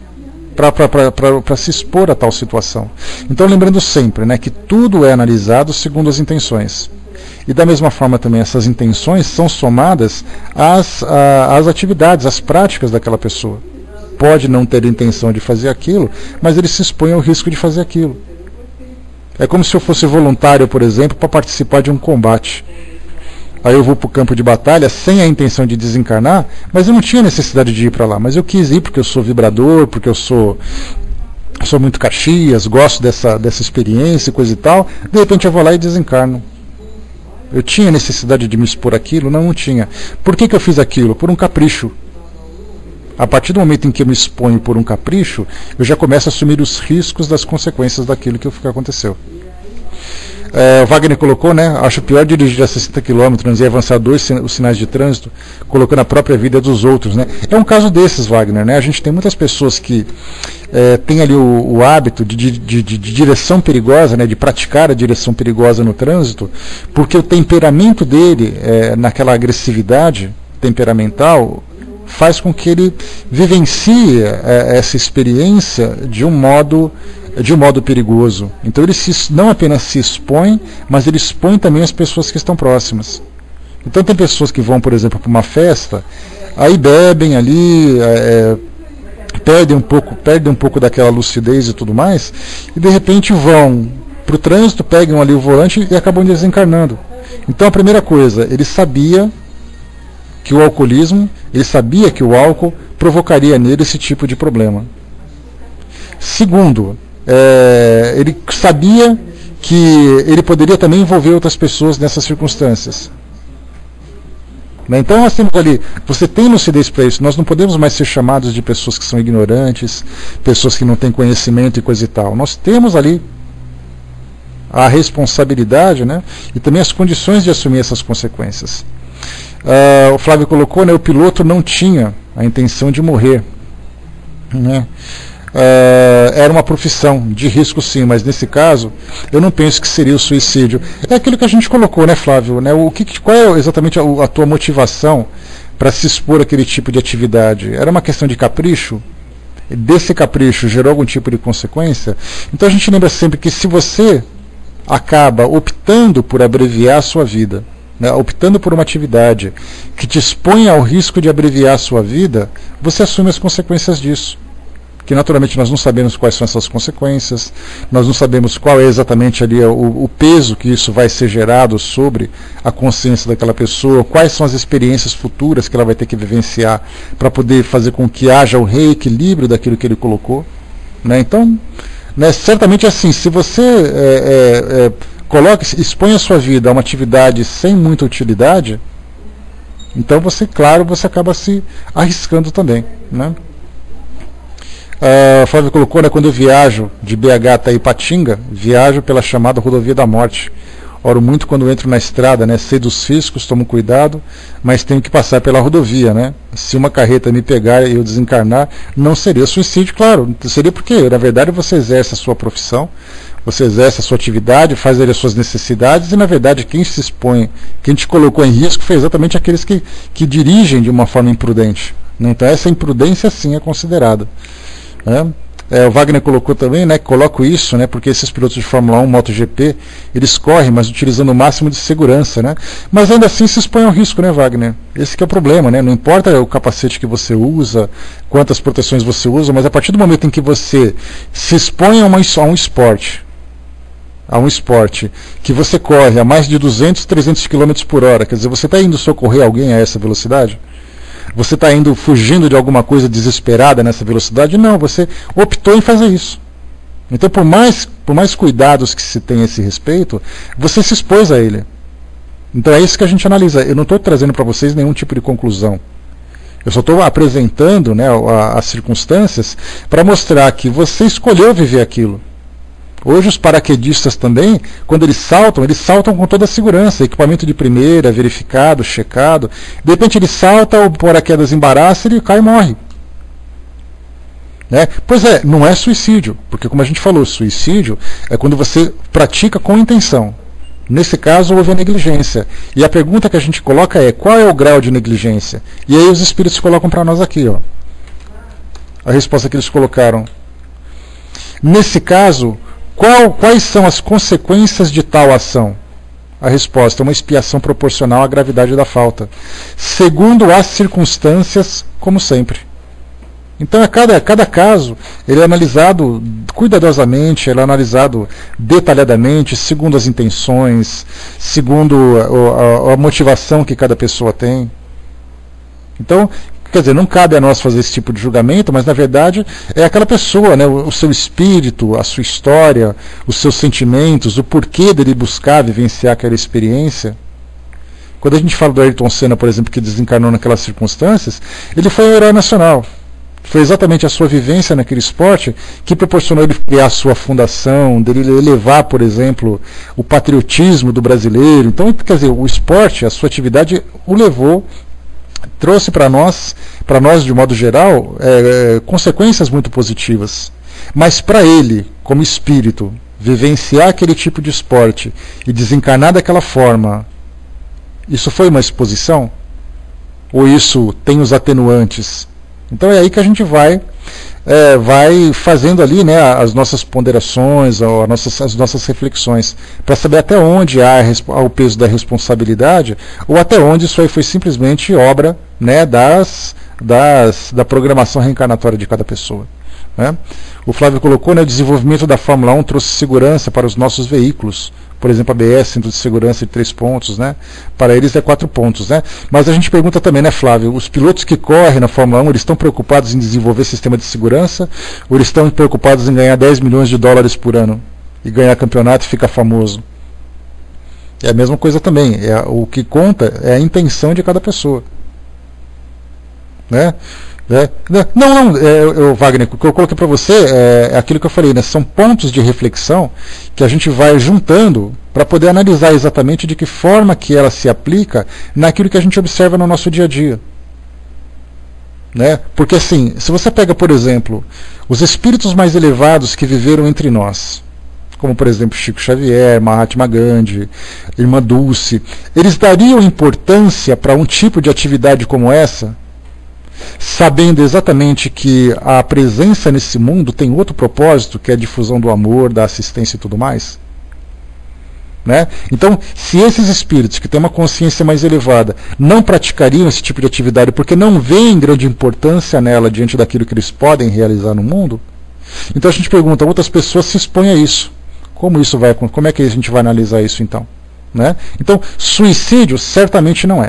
para se expor a tal situação. Então lembrando sempre, né, que tudo é analisado segundo as intenções. E da mesma forma também essas intenções são somadas às atividades, às práticas daquela pessoa. Pode não ter intenção de fazer aquilo, mas ele se expõe ao risco de fazer aquilo. É como se eu fosse voluntário, por exemplo, para participar de um combate. Aí eu vou para o campo de batalha sem a intenção de desencarnar, mas eu não tinha necessidade de ir para lá. Mas eu quis ir porque eu sou vibrador, porque eu sou muito Caxias, gosto dessa experiência e coisa e tal. De repente eu vou lá e desencarno. Eu tinha necessidade de me expor aquilo? Não tinha. Por que eu fiz aquilo? Por um capricho. A partir do momento em que eu me exponho por um capricho, eu já começo a assumir os riscos das consequências daquilo que aconteceu. O Wagner colocou, né? Acho pior dirigir a 60 km e avançar os sinais de trânsito, colocando a própria vida dos outros, né? É um caso desses, Wagner, né? A gente tem muitas pessoas que têm ali o hábito de direção perigosa, né? De praticar a direção perigosa no trânsito, porque o temperamento dele, naquela agressividade temperamental, faz com que ele vivencie essa experiência de um modo perigoso. Então ele não apenas se expõe, mas ele expõe também as pessoas que estão próximas. Então tem pessoas que vão, por exemplo, para uma festa, aí bebem ali, perdem um pouco daquela lucidez e tudo mais, e de repente vão para o trânsito, pegam ali o volante e acabam desencarnando. Então a primeira coisa, ele sabia que o alcoolismo, ele sabia que o álcool provocaria nele esse tipo de problema. Segundo, ele sabia que ele poderia também envolver outras pessoas nessas circunstâncias. Então nós temos ali, você tem lucidez para isso, nós não podemos mais ser chamados de pessoas que são ignorantes, pessoas que não têm conhecimento e coisa e tal. Nós temos ali a responsabilidade, né, e também as condições de assumir essas consequências. O Flávio colocou, né, o piloto não tinha a intenção de morrer, né? Era uma profissão de risco, sim, mas nesse caso eu não penso que seria o suicídio. É aquilo que a gente colocou, né, Flávio, né? Qual é exatamente a tua motivação para se expor àquele tipo de atividade? Era uma questão de capricho? desse capricho gerou algum tipo de consequência, então a gente lembra sempre que se você acaba optando por abreviar a sua vida, né, optando por uma atividade que te expõe ao risco de abreviar a sua vida, você assume as consequências disso. Que naturalmente nós não sabemos quais são essas consequências, nós não sabemos qual é exatamente ali o peso que isso vai ser gerado sobre a consciência daquela pessoa, quais são as experiências futuras que ela vai ter que vivenciar para poder fazer com que haja o reequilíbrio daquilo que ele colocou. Né? Então, né, certamente assim, se você expõe a sua vida a uma atividade sem muita utilidade, então você, claro, você acaba se arriscando também, né? O Flávio colocou, né, quando eu viajo de BH até Ipatinga, viajo pela chamada rodovia da morte. Oro muito quando entro na estrada, né, sei dos riscos, tomo cuidado, mas tenho que passar pela rodovia, né? Se uma carreta me pegar e eu desencarnar, não seria suicídio, claro, seria porque, na verdade, você exerce a sua profissão, você exerce a sua atividade, faz ali as suas necessidades, e na verdade quem se expõe, quem te colocou em risco foi exatamente aqueles que dirigem de uma forma imprudente. Então essa imprudência sim é considerada. O Wagner colocou também, né, coloco isso, né, porque esses pilotos de Fórmula 1, MotoGP, eles correm, mas utilizando o máximo de segurança, né, mas ainda assim se expõem ao risco, né, Wagner? Esse que é o problema, né, não importa o capacete que você usa, quantas proteções você usa, mas a partir do momento em que você se expõe a um esporte que você corre a mais de 200, 300 km por hora, quer dizer, você está indo socorrer alguém a essa velocidade? Você está indo fugindo de alguma coisa desesperada nessa velocidade? Não, você optou em fazer isso. Então, por mais cuidados que se tenha a esse respeito, você se expôs a ele. Então é isso que a gente analisa. Eu não estou trazendo para vocês nenhum tipo de conclusão. Eu só estou apresentando, né, as circunstâncias para mostrar que você escolheu viver aquilo. Hoje os paraquedistas também, quando eles saltam com toda a segurança, equipamento de primeira, verificado, checado. De repente ele salta, o paraquedas embaraça, ele cai e morre. Né? Pois é, não é suicídio, porque como a gente falou, suicídio é quando você pratica com intenção. Nesse caso houve a negligência. E a pergunta que a gente coloca é, qual é o grau de negligência? E aí os espíritos colocam para nós aqui, ó. A resposta que eles colocaram. Nesse caso, quais são as consequências de tal ação? A resposta é uma expiação proporcional à gravidade da falta, segundo as circunstâncias, como sempre. Então, cada caso ele é analisado cuidadosamente, ele é analisado detalhadamente, segundo as intenções, segundo a motivação que cada pessoa tem. Então, quer dizer, não cabe a nós fazer esse tipo de julgamento, mas na verdade é aquela pessoa, né, o seu espírito, a sua história, os seus sentimentos, o porquê dele buscar vivenciar aquela experiência. Quando a gente fala do Ayrton Senna, por exemplo, que desencarnou naquelas circunstâncias, ele foi um herói nacional. Foi exatamente a sua vivência naquele esporte que proporcionou ele criar a sua fundação, dele elevar, por exemplo, o patriotismo do brasileiro. Então, quer dizer, o esporte, a sua atividade, o levou, trouxe para nós de modo geral, consequências muito positivas. Mas para ele, como espírito, vivenciar aquele tipo de esporte e desencarnar daquela forma, isso foi uma exposição? Ou isso tem os atenuantes? Então é aí que a gente vai fazendo ali, né, as nossas ponderações, as nossas reflexões, para saber até onde há o peso da responsabilidade, ou até onde isso aí foi simplesmente obra, né, da programação reencarnatória de cada pessoa. Né? O Flávio colocou, né, o desenvolvimento da Fórmula 1 trouxe segurança para os nossos veículos. Por exemplo, a ABS, Centro de Segurança de 3 pontos, né? Para eles é 4 pontos. Né? Mas a gente pergunta também, né, Flávio, os pilotos que correm na Fórmula 1, eles estão preocupados em desenvolver sistema de segurança ou eles estão preocupados em ganhar 10 milhões de dólares por ano e ganhar campeonato e ficar famoso? É a mesma coisa também. O que conta é a intenção de cada pessoa. Né? Wagner, o que eu coloquei para você é aquilo que eu falei, né? São pontos de reflexão que a gente vai juntando para poder analisar exatamente de que forma que ela se aplica naquilo que a gente observa no nosso dia a dia. Né? Porque assim, se você pega, por exemplo, os espíritos mais elevados que viveram entre nós, como por exemplo Chico Xavier, Mahatma Gandhi, Irmã Dulce, eles dariam importância para um tipo de atividade como essa? sabendo exatamente que a presença nesse mundo tem outro propósito, que é a difusão do amor, da assistência e tudo mais? Né? Então, se esses espíritos que têm uma consciência mais elevada não praticariam esse tipo de atividade porque não veem grande importância nela diante daquilo que eles podem realizar no mundo, então a gente pergunta, outras pessoas se expõem a isso. Como é que a gente vai analisar isso então? Né? Então, suicídio certamente não é.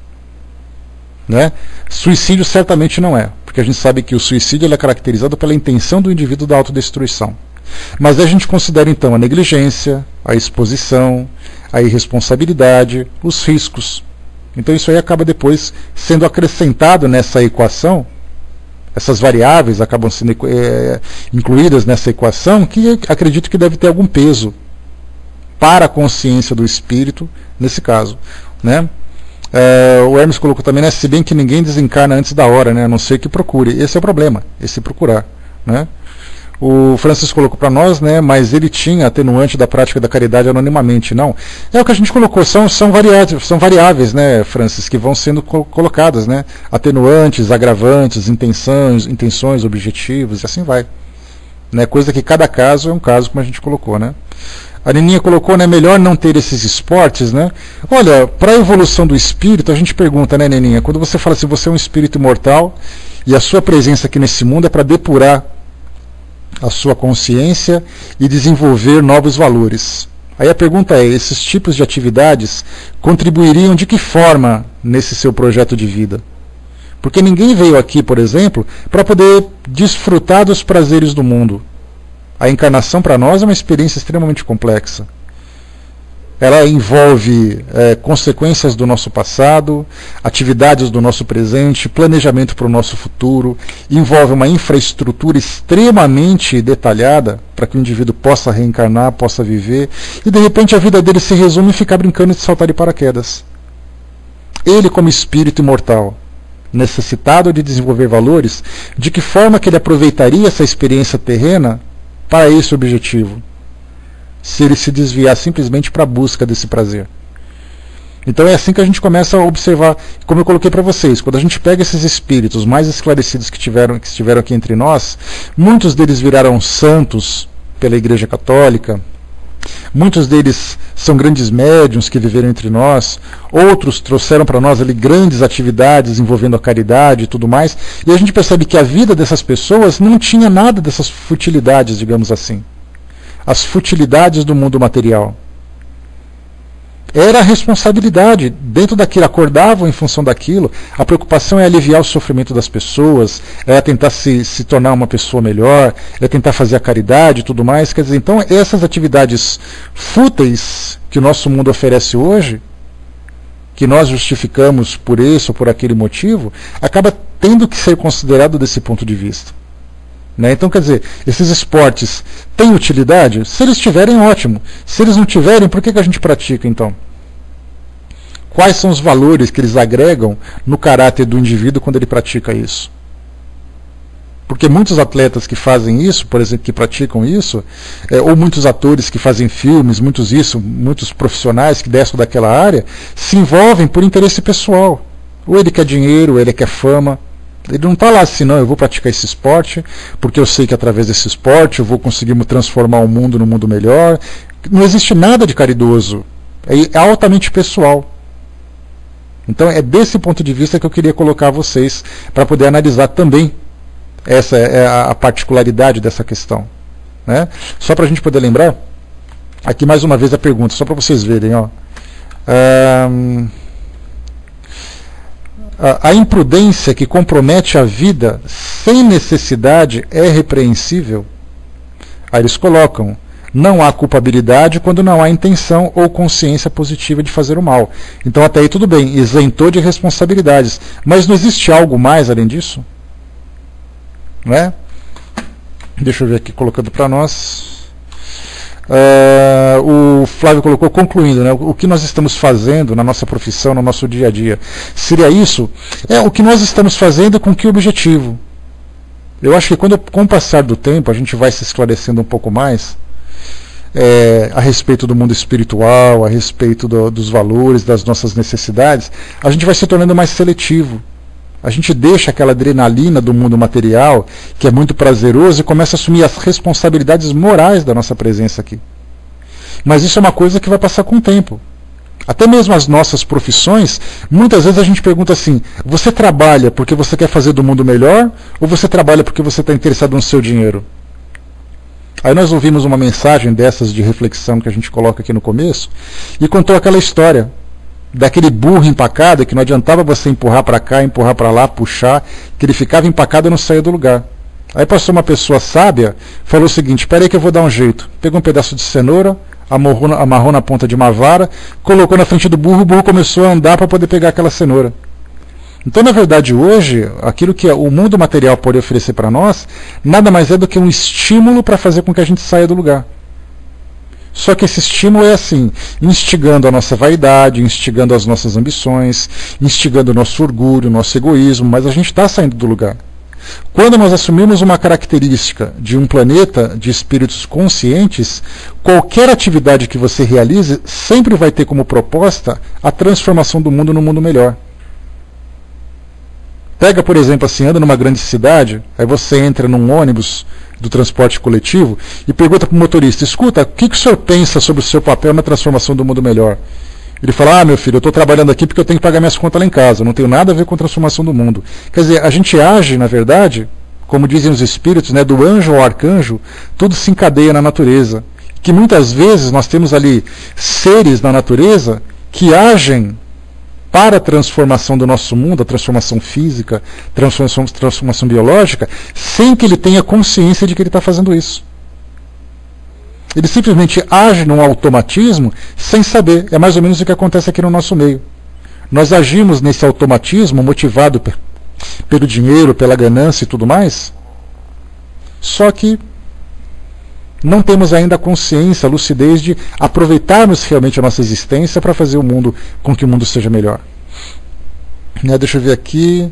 Né? Suicídio certamente não é, porque a gente sabe que o suicídio ele é caracterizado pela intenção do indivíduo da autodestruição. Mas a gente considera então a negligência, a exposição, a irresponsabilidade, os riscos. Então isso aí acaba depois sendo acrescentado nessa equação, essas variáveis acabam sendo incluídas nessa equação, que acredito que deve ter algum peso para a consciência do espírito nesse caso. Né? O Hermes colocou também, né, se bem que ninguém desencarna antes da hora, né, a não ser que procure. Esse é o problema, esse procurar. Né? O Francis colocou para nós, né, mas ele tinha atenuante da prática da caridade anonimamente. Não. É o que a gente colocou, são variáveis, né, Francis, que vão sendo colocadas. Né, atenuantes, agravantes, intenções, objetivos, e assim vai. Né, coisa que cada caso é um caso, como a gente colocou. Né. A Neninha colocou, né, melhor não ter esses esportes. Né. Olha, para a evolução do espírito, a gente pergunta, né, Neninha, quando você fala assim, você é um espírito imortal e a sua presença aqui nesse mundo é para depurar a sua consciência e desenvolver novos valores. Aí a pergunta é, esses tipos de atividades contribuiriam de que forma nesse seu projeto de vida? Porque ninguém veio aqui, por exemplo, para poder desfrutar dos prazeres do mundo. A encarnação para nós é uma experiência extremamente complexa. Ela envolve consequências do nosso passado, atividades do nosso presente, planejamento para o nosso futuro, envolve uma infraestrutura extremamente detalhada para que o indivíduo possa reencarnar, possa viver, e de repente a vida dele se resume em ficar brincando de saltar de paraquedas. Ele, como espírito imortal, necessitado de desenvolver valores, de que forma que ele aproveitaria essa experiência terrena para esse objetivo? Se ele se desviar simplesmente para a busca desse prazer. Então é assim que a gente começa a observar, como eu coloquei para vocês, quando a gente pega esses espíritos mais esclarecidos que estiveram aqui entre nós, muitos deles viraram santos pela Igreja Católica, muitos deles são grandes médiuns que viveram entre nós, outros trouxeram para nós ali grandes atividades envolvendo a caridade e tudo mais, e a gente percebe que a vida dessas pessoas não tinha nada dessas futilidades, digamos assim. As futilidades do mundo material. Era a responsabilidade, dentro daquilo, acordavam em função daquilo, a preocupação é aliviar o sofrimento das pessoas, é tentar se tornar uma pessoa melhor, é tentar fazer a caridade e tudo mais. Quer dizer, então essas atividades fúteis que o nosso mundo oferece hoje, que nós justificamos por esse ou por aquele motivo, acaba tendo que ser considerado desse ponto de vista. Né? Então, quer dizer, esses esportes têm utilidade? Se eles tiverem, ótimo. Se eles não tiverem, por que a gente pratica então? Quais são os valores que eles agregam no caráter do indivíduo quando ele pratica isso? Porque muitos atletas que fazem isso, por exemplo, que praticam isso, ou muitos atores que fazem filmes, muitos profissionais que descem daquela área, se envolvem por interesse pessoal. Ou ele quer dinheiro, ou ele quer fama. Ele não está lá assim, não, eu vou praticar esse esporte, porque eu sei que através desse esporte eu vou conseguir transformar o mundo num mundo melhor. Não existe nada de caridoso. É altamente pessoal. Então é desse ponto de vista que eu queria colocar vocês, para poder analisar também essa é a particularidade dessa questão. Né? Só para a gente poder lembrar, aqui mais uma vez a pergunta, só para vocês verem. Ó. A imprudência que compromete a vida sem necessidade é repreensível? Aí eles colocam, não há culpabilidade quando não há intenção ou consciência positiva de fazer o mal. Então até aí tudo bem, isentou de responsabilidades. Mas não existe algo mais além disso? Não é? Deixa eu ver aqui, colocando para nós. O Flávio colocou, concluindo, né, o que nós estamos fazendo na nossa profissão, no nosso dia a dia. Seria isso? O que nós estamos fazendo com que objetivo? Eu acho que com o passar do tempo a gente vai se esclarecendo um pouco mais a respeito do mundo espiritual, a respeito dos valores, das nossas necessidades, a gente vai se tornando mais seletivo. A gente deixa aquela adrenalina do mundo material, que é muito prazeroso, e começa a assumir as responsabilidades morais da nossa presença aqui. Mas isso é uma coisa que vai passar com o tempo. Até mesmo as nossas profissões, muitas vezes a gente pergunta assim, você trabalha porque você quer fazer do mundo melhor, ou você trabalha porque você está interessado no seu dinheiro? Aí nós ouvimos uma mensagem dessas de reflexão que a gente coloca aqui no começo, e contou aquela história daquele burro empacado, que não adiantava você empurrar para cá, empurrar para lá, puxar, que ele ficava empacado e não saía do lugar. Aí passou uma pessoa sábia, falou o seguinte, espera aí que eu vou dar um jeito. Pegou um pedaço de cenoura, amarrou na ponta de uma vara, colocou na frente do burro, o burro começou a andar para poder pegar aquela cenoura. Então, na verdade, hoje, aquilo que o mundo material pode oferecer para nós, nada mais é do que um estímulo para fazer com que a gente saia do lugar. Só que esse estímulo é assim, instigando a nossa vaidade, instigando as nossas ambições, instigando o nosso orgulho, o nosso egoísmo, mas a gente está saindo do lugar. Quando nós assumimos uma característica de um planeta de espíritos conscientes, qualquer atividade que você realize sempre vai ter como proposta a transformação do mundo num mundo melhor. Pega, por exemplo, assim, anda numa grande cidade, aí você entra num ônibus do transporte coletivo e pergunta para o motorista, escuta, o que o senhor pensa sobre o seu papel na transformação do mundo melhor? Ele fala, meu filho, eu estou trabalhando aqui porque eu tenho que pagar minhas contas lá em casa, não tenho nada a ver com a transformação do mundo. Quer dizer, a gente age, na verdade, como dizem os espíritos, né, do anjo ao arcanjo, tudo se encadeia na natureza. Que muitas vezes nós temos ali seres na natureza que agem para a transformação do nosso mundo, a transformação física, transformação biológica, sem que ele tenha consciência de que ele está fazendo isso. Ele simplesmente age num automatismo sem saber. É mais ou menos o que acontece aqui no nosso meio. Nós agimos nesse automatismo motivado pelo dinheiro, pela ganância e tudo mais, só que não temos ainda a consciência, a lucidez de aproveitarmos realmente a nossa existência para fazer o mundo com que o mundo seja melhor. Deixa eu ver aqui.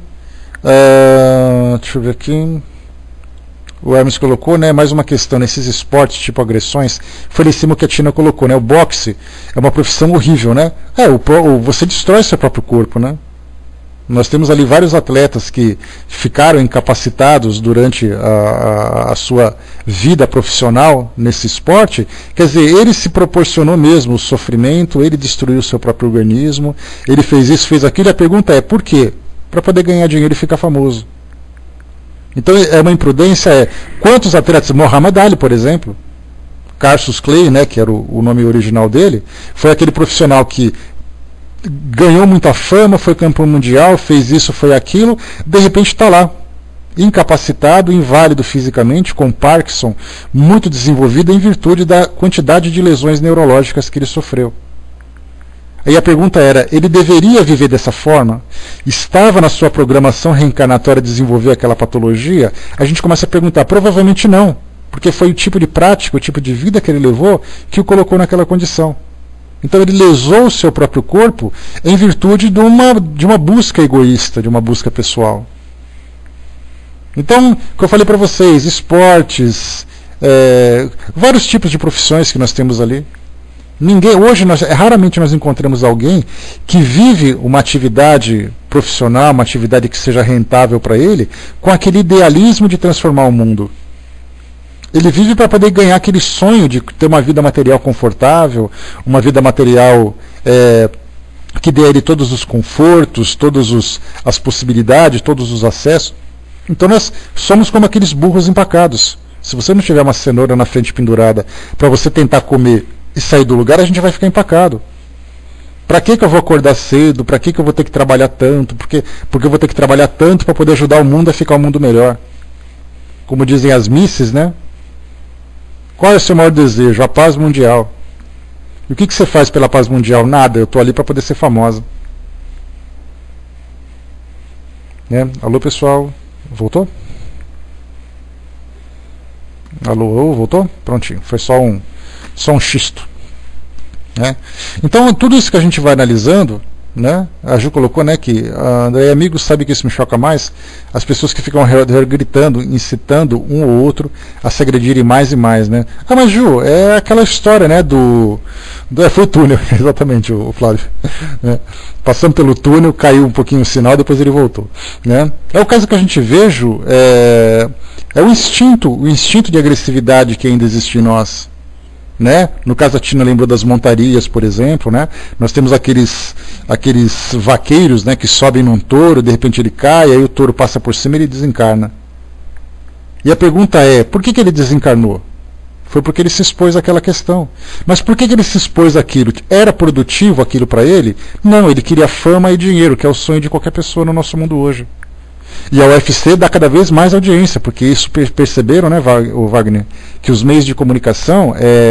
O Hermes colocou, né, mais uma questão, nesses esportes tipo agressões, foi em cima que a Tina colocou, né, o boxe é uma profissão horrível, né? Você destrói seu próprio corpo, né? Nós temos ali vários atletas que ficaram incapacitados durante a sua vida profissional nesse esporte. Quer dizer, ele se proporcionou mesmo o sofrimento, ele destruiu o seu próprio organismo, ele fez isso, fez aquilo, e a pergunta é, por quê? Para poder ganhar dinheiro e ficar famoso. Então, é uma imprudência, quantos atletas, Muhammad Ali, por exemplo, Cassius Clay, né, que era o nome original dele, foi aquele profissional que ganhou muita fama, foi campeão mundial, fez isso, foi aquilo, de repente está lá, incapacitado, inválido fisicamente, com Parkinson muito desenvolvido em virtude da quantidade de lesões neurológicas que ele sofreu. Aí a pergunta era, ele deveria viver dessa forma? Estava na sua programação reencarnatória desenvolver aquela patologia? A gente começa a perguntar, provavelmente não, porque foi o tipo de prática, o tipo de vida que ele levou que o colocou naquela condição. Então ele lesou o seu próprio corpo em virtude de uma busca egoísta, de uma busca pessoal. Então, como eu falei para vocês, esportes, vários tipos de profissões que nós temos ali. Hoje raramente nós encontramos alguém que vive uma atividade profissional, uma atividade que seja rentável para ele, com aquele idealismo de transformar o mundo. Ele vive para poder ganhar aquele sonho de ter uma vida material confortável, uma vida material que dê a ele todos os confortos, todas as possibilidades, todos os acessos. Então nós somos como aqueles burros empacados. Se você não tiver uma cenoura na frente pendurada para você tentar comer e sair do lugar, a gente vai ficar empacado. Para que eu vou acordar cedo? Para que eu vou ter que trabalhar tanto? Porque eu vou ter que trabalhar tanto para poder ajudar o mundo a ficar um mundo melhor. Como dizem as misses, né? Qual é o seu maior desejo? A paz mundial. E o que você faz pela paz mundial? Nada, eu estou ali para poder ser famosa. Alô, pessoal? Voltou? Alô, voltou? Prontinho, foi só um xisto. Então, tudo isso que a gente vai analisando, né? A Ju colocou, né, que a André Amigos sabe que isso me choca mais, as pessoas que ficam gritando, incitando um ou outro a se agredirem mais e mais, né? Ah, mas Ju, é aquela história, né, foi o túnel, exatamente, o Flávio, né? Passando pelo túnel, caiu um pouquinho o sinal, depois ele voltou, né? É o caso que a gente vejo, é o instinto de agressividade que ainda existe em nós, né? No caso a Tina lembrou das montarias, por exemplo, né? Nós temos aqueles vaqueiros, né, que sobem num touro, de repente ele cai, aí o touro passa por cima e ele desencarna. E a pergunta é, por que ele desencarnou? Foi porque ele se expôs àquela questão. Mas por que ele se expôs àquilo? Era produtivo aquilo para ele? Não, ele queria fama e dinheiro, que é o sonho de qualquer pessoa no nosso mundo hoje. E a UFC dá cada vez mais audiência, porque isso perceberam, né, o Wagner, que os meios de comunicação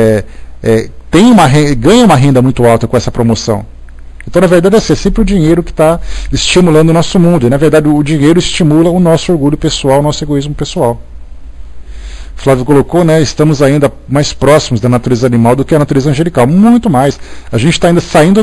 ganham uma renda muito alta com essa promoção. Então, na verdade, é sempre o dinheiro que está estimulando o nosso mundo. E, na verdade, o dinheiro estimula o nosso orgulho pessoal, o nosso egoísmo pessoal. Flávio colocou, né, estamos ainda mais próximos da natureza animal do que a natureza angelical. Muito mais. A gente está ainda saindo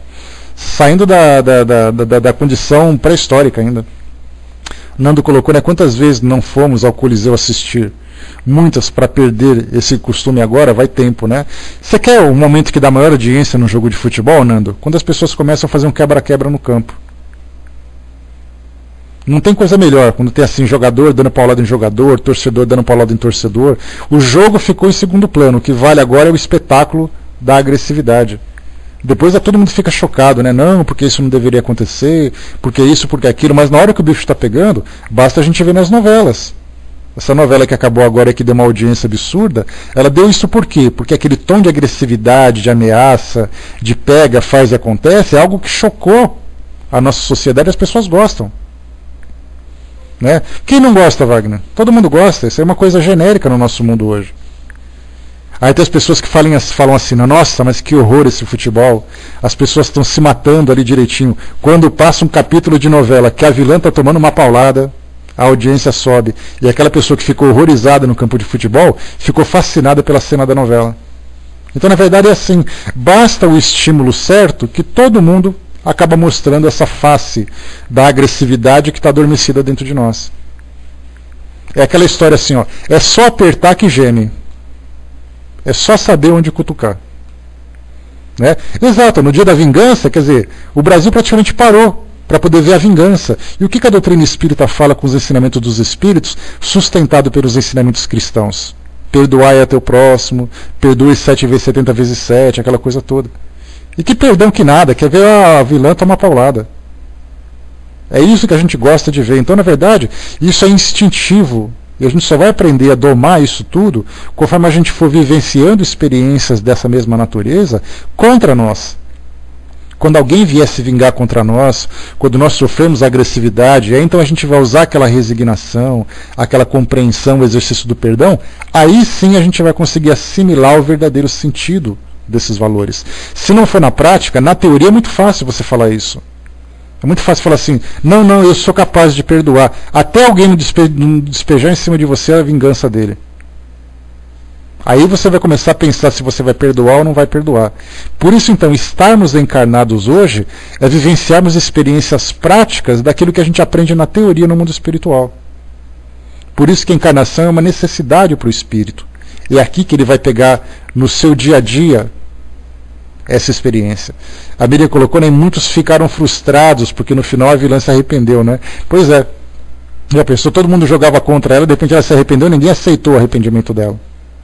da condição pré-histórica ainda. Nando colocou, né, quantas vezes não fomos ao Coliseu assistir? Muitas, para perder esse costume agora, vai tempo, né? Você quer o momento que dá maior audiência no jogo de futebol, Nando? Quando as pessoas começam a fazer um quebra-quebra no campo. Não tem coisa melhor, quando tem assim, jogador dando paulada em jogador, torcedor dando paulada em torcedor. O jogo ficou em segundo plano, o que vale agora é o espetáculo da agressividade. Depois todo mundo fica chocado, né? Não, porque isso não deveria acontecer, porque isso, porque aquilo, mas na hora que o bicho está pegando, basta a gente ver nas novelas. Essa novela que acabou agora, que deu uma audiência absurda, ela deu isso por quê? Porque aquele tom de agressividade, de ameaça, de pega, faz e acontece, é algo que chocou a nossa sociedade e as pessoas gostam. Né? Quem não gosta, Wagner? Todo mundo gosta, isso é uma coisa genérica no nosso mundo hoje. Aí tem as pessoas que falam assim, nossa, mas que horror esse futebol, as pessoas estão se matando ali direitinho. Quando passa um capítulo de novela que a vilã está tomando uma paulada, a audiência sobe. E aquela pessoa que ficou horrorizada no campo de futebol ficou fascinada pela cena da novela. Então, na verdade, é assim, basta o estímulo certo que todo mundo acaba mostrando essa face da agressividade que está adormecida dentro de nós. É aquela história assim, ó, é só apertar que geme. É só saber onde cutucar. Né? Exato, no dia da vingança, quer dizer, o Brasil praticamente parou para poder ver a vingança. E o que a doutrina espírita fala com os ensinamentos dos espíritos, sustentado pelos ensinamentos cristãos? Perdoai a teu próximo, perdoe 7 vezes 70 vezes 7, aquela coisa toda. E que perdão que nada, quer ver a vilã tomar paulada. É isso que a gente gosta de ver. Então, na verdade, isso é instintivo. E a gente só vai aprender a domar isso tudo conforme a gente for vivenciando experiências dessa mesma natureza contra nós. Quando alguém vier se vingar contra nós, quando nós sofremos agressividade, aí então a gente vai usar aquela resignação, aquela compreensão, o exercício do perdão, aí sim a gente vai conseguir assimilar o verdadeiro sentido desses valores. Se não for na prática, na teoria é muito fácil você falar isso. É muito fácil falar assim, não, eu sou capaz de perdoar. Até alguém não despejar em cima de você a vingança dele. Aí você vai começar a pensar se você vai perdoar ou não vai perdoar. Por isso, então, estarmos encarnados hoje é vivenciarmos experiências práticas daquilo que a gente aprende na teoria no mundo espiritual. Por isso que a encarnação é uma necessidade para o espírito. É aqui que ele vai pegar no seu dia a dia essa experiência. A Miriam colocou, né, muitos ficaram frustrados porque no final a vilã se arrependeu, né? Pois é. Já pensou, todo mundo jogava contra ela, de repente ela se arrependeu, ninguém aceitou o arrependimento dela.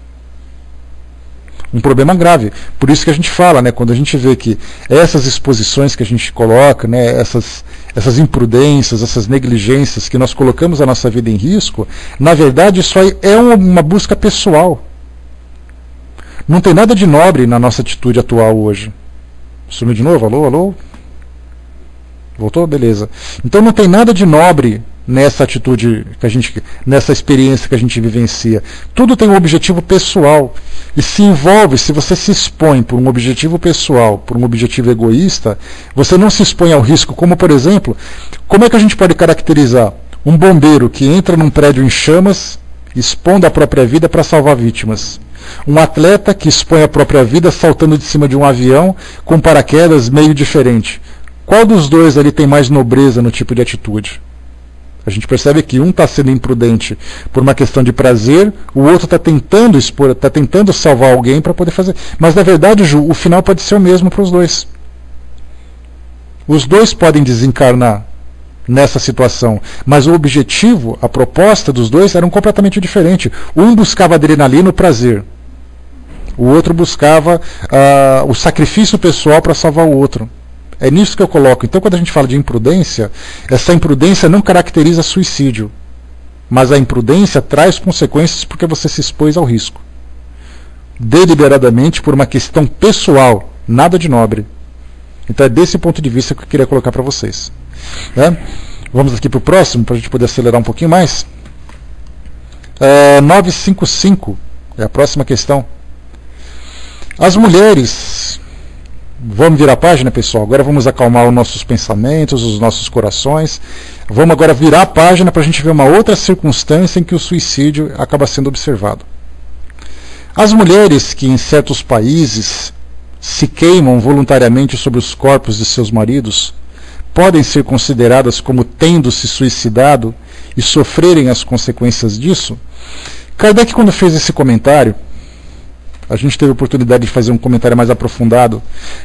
Um problema grave. Por isso que a gente fala, né, quando a gente vê que essas exposições que a gente coloca, né, essas imprudências, essas negligências que nós colocamos a nossa vida em risco, na verdade isso aí é uma busca pessoal. Não tem nada de nobre na nossa atitude atual hoje. Sumiu de novo? Alô? Voltou? Beleza. Então não tem nada de nobre nessa atitude nessa experiência que a gente vivencia. Tudo tem um objetivo pessoal. E se envolve, se você se expõe por um objetivo pessoal, por um objetivo egoísta, você não se expõe ao risco. Como, por exemplo, como é que a gente pode caracterizar um bombeiro que entra num prédio em chamas, expondo a própria vida para salvar vítimas? Um atleta que expõe a própria vida saltando de cima de um avião com paraquedas meio diferente. Qual dos dois ali tem mais nobreza no tipo de atitude? A gente percebe que um está sendo imprudente por uma questão de prazer, o outro está tentando expor, está tentando salvar alguém para poder fazer. Mas na verdade, Ju, o final pode ser o mesmo para os dois. Os dois podem desencarnar nessa situação, mas o objetivo, a proposta dos dois eram completamente diferente. Um buscava adrenalina, o prazer. O outro buscava o sacrifício pessoal para salvar o outro. É nisso que eu coloco. Então, quando a gente fala de imprudência, essa imprudência não caracteriza suicídio, mas a imprudência traz consequências porque você se expôs ao risco. Deliberadamente, por uma questão pessoal, nada de nobre. Então, é desse ponto de vista que eu queria colocar para vocês. Vamos aqui para o próximo, para a gente poder acelerar um pouquinho mais. 955 é a próxima questão. As mulheres... Vamos virar a página, pessoal? Agora vamos acalmar os nossos pensamentos, os nossos corações. Vamos agora virar a página para a gente ver uma outra circunstância em que o suicídio acaba sendo observado. As mulheres que em certos países se queimam voluntariamente sobre os corpos de seus maridos podem ser consideradas como tendo se suicidado e sofrerem as consequências disso? Kardec, quando fez esse comentário, a gente teve a oportunidade de fazer um comentário mais aprofundado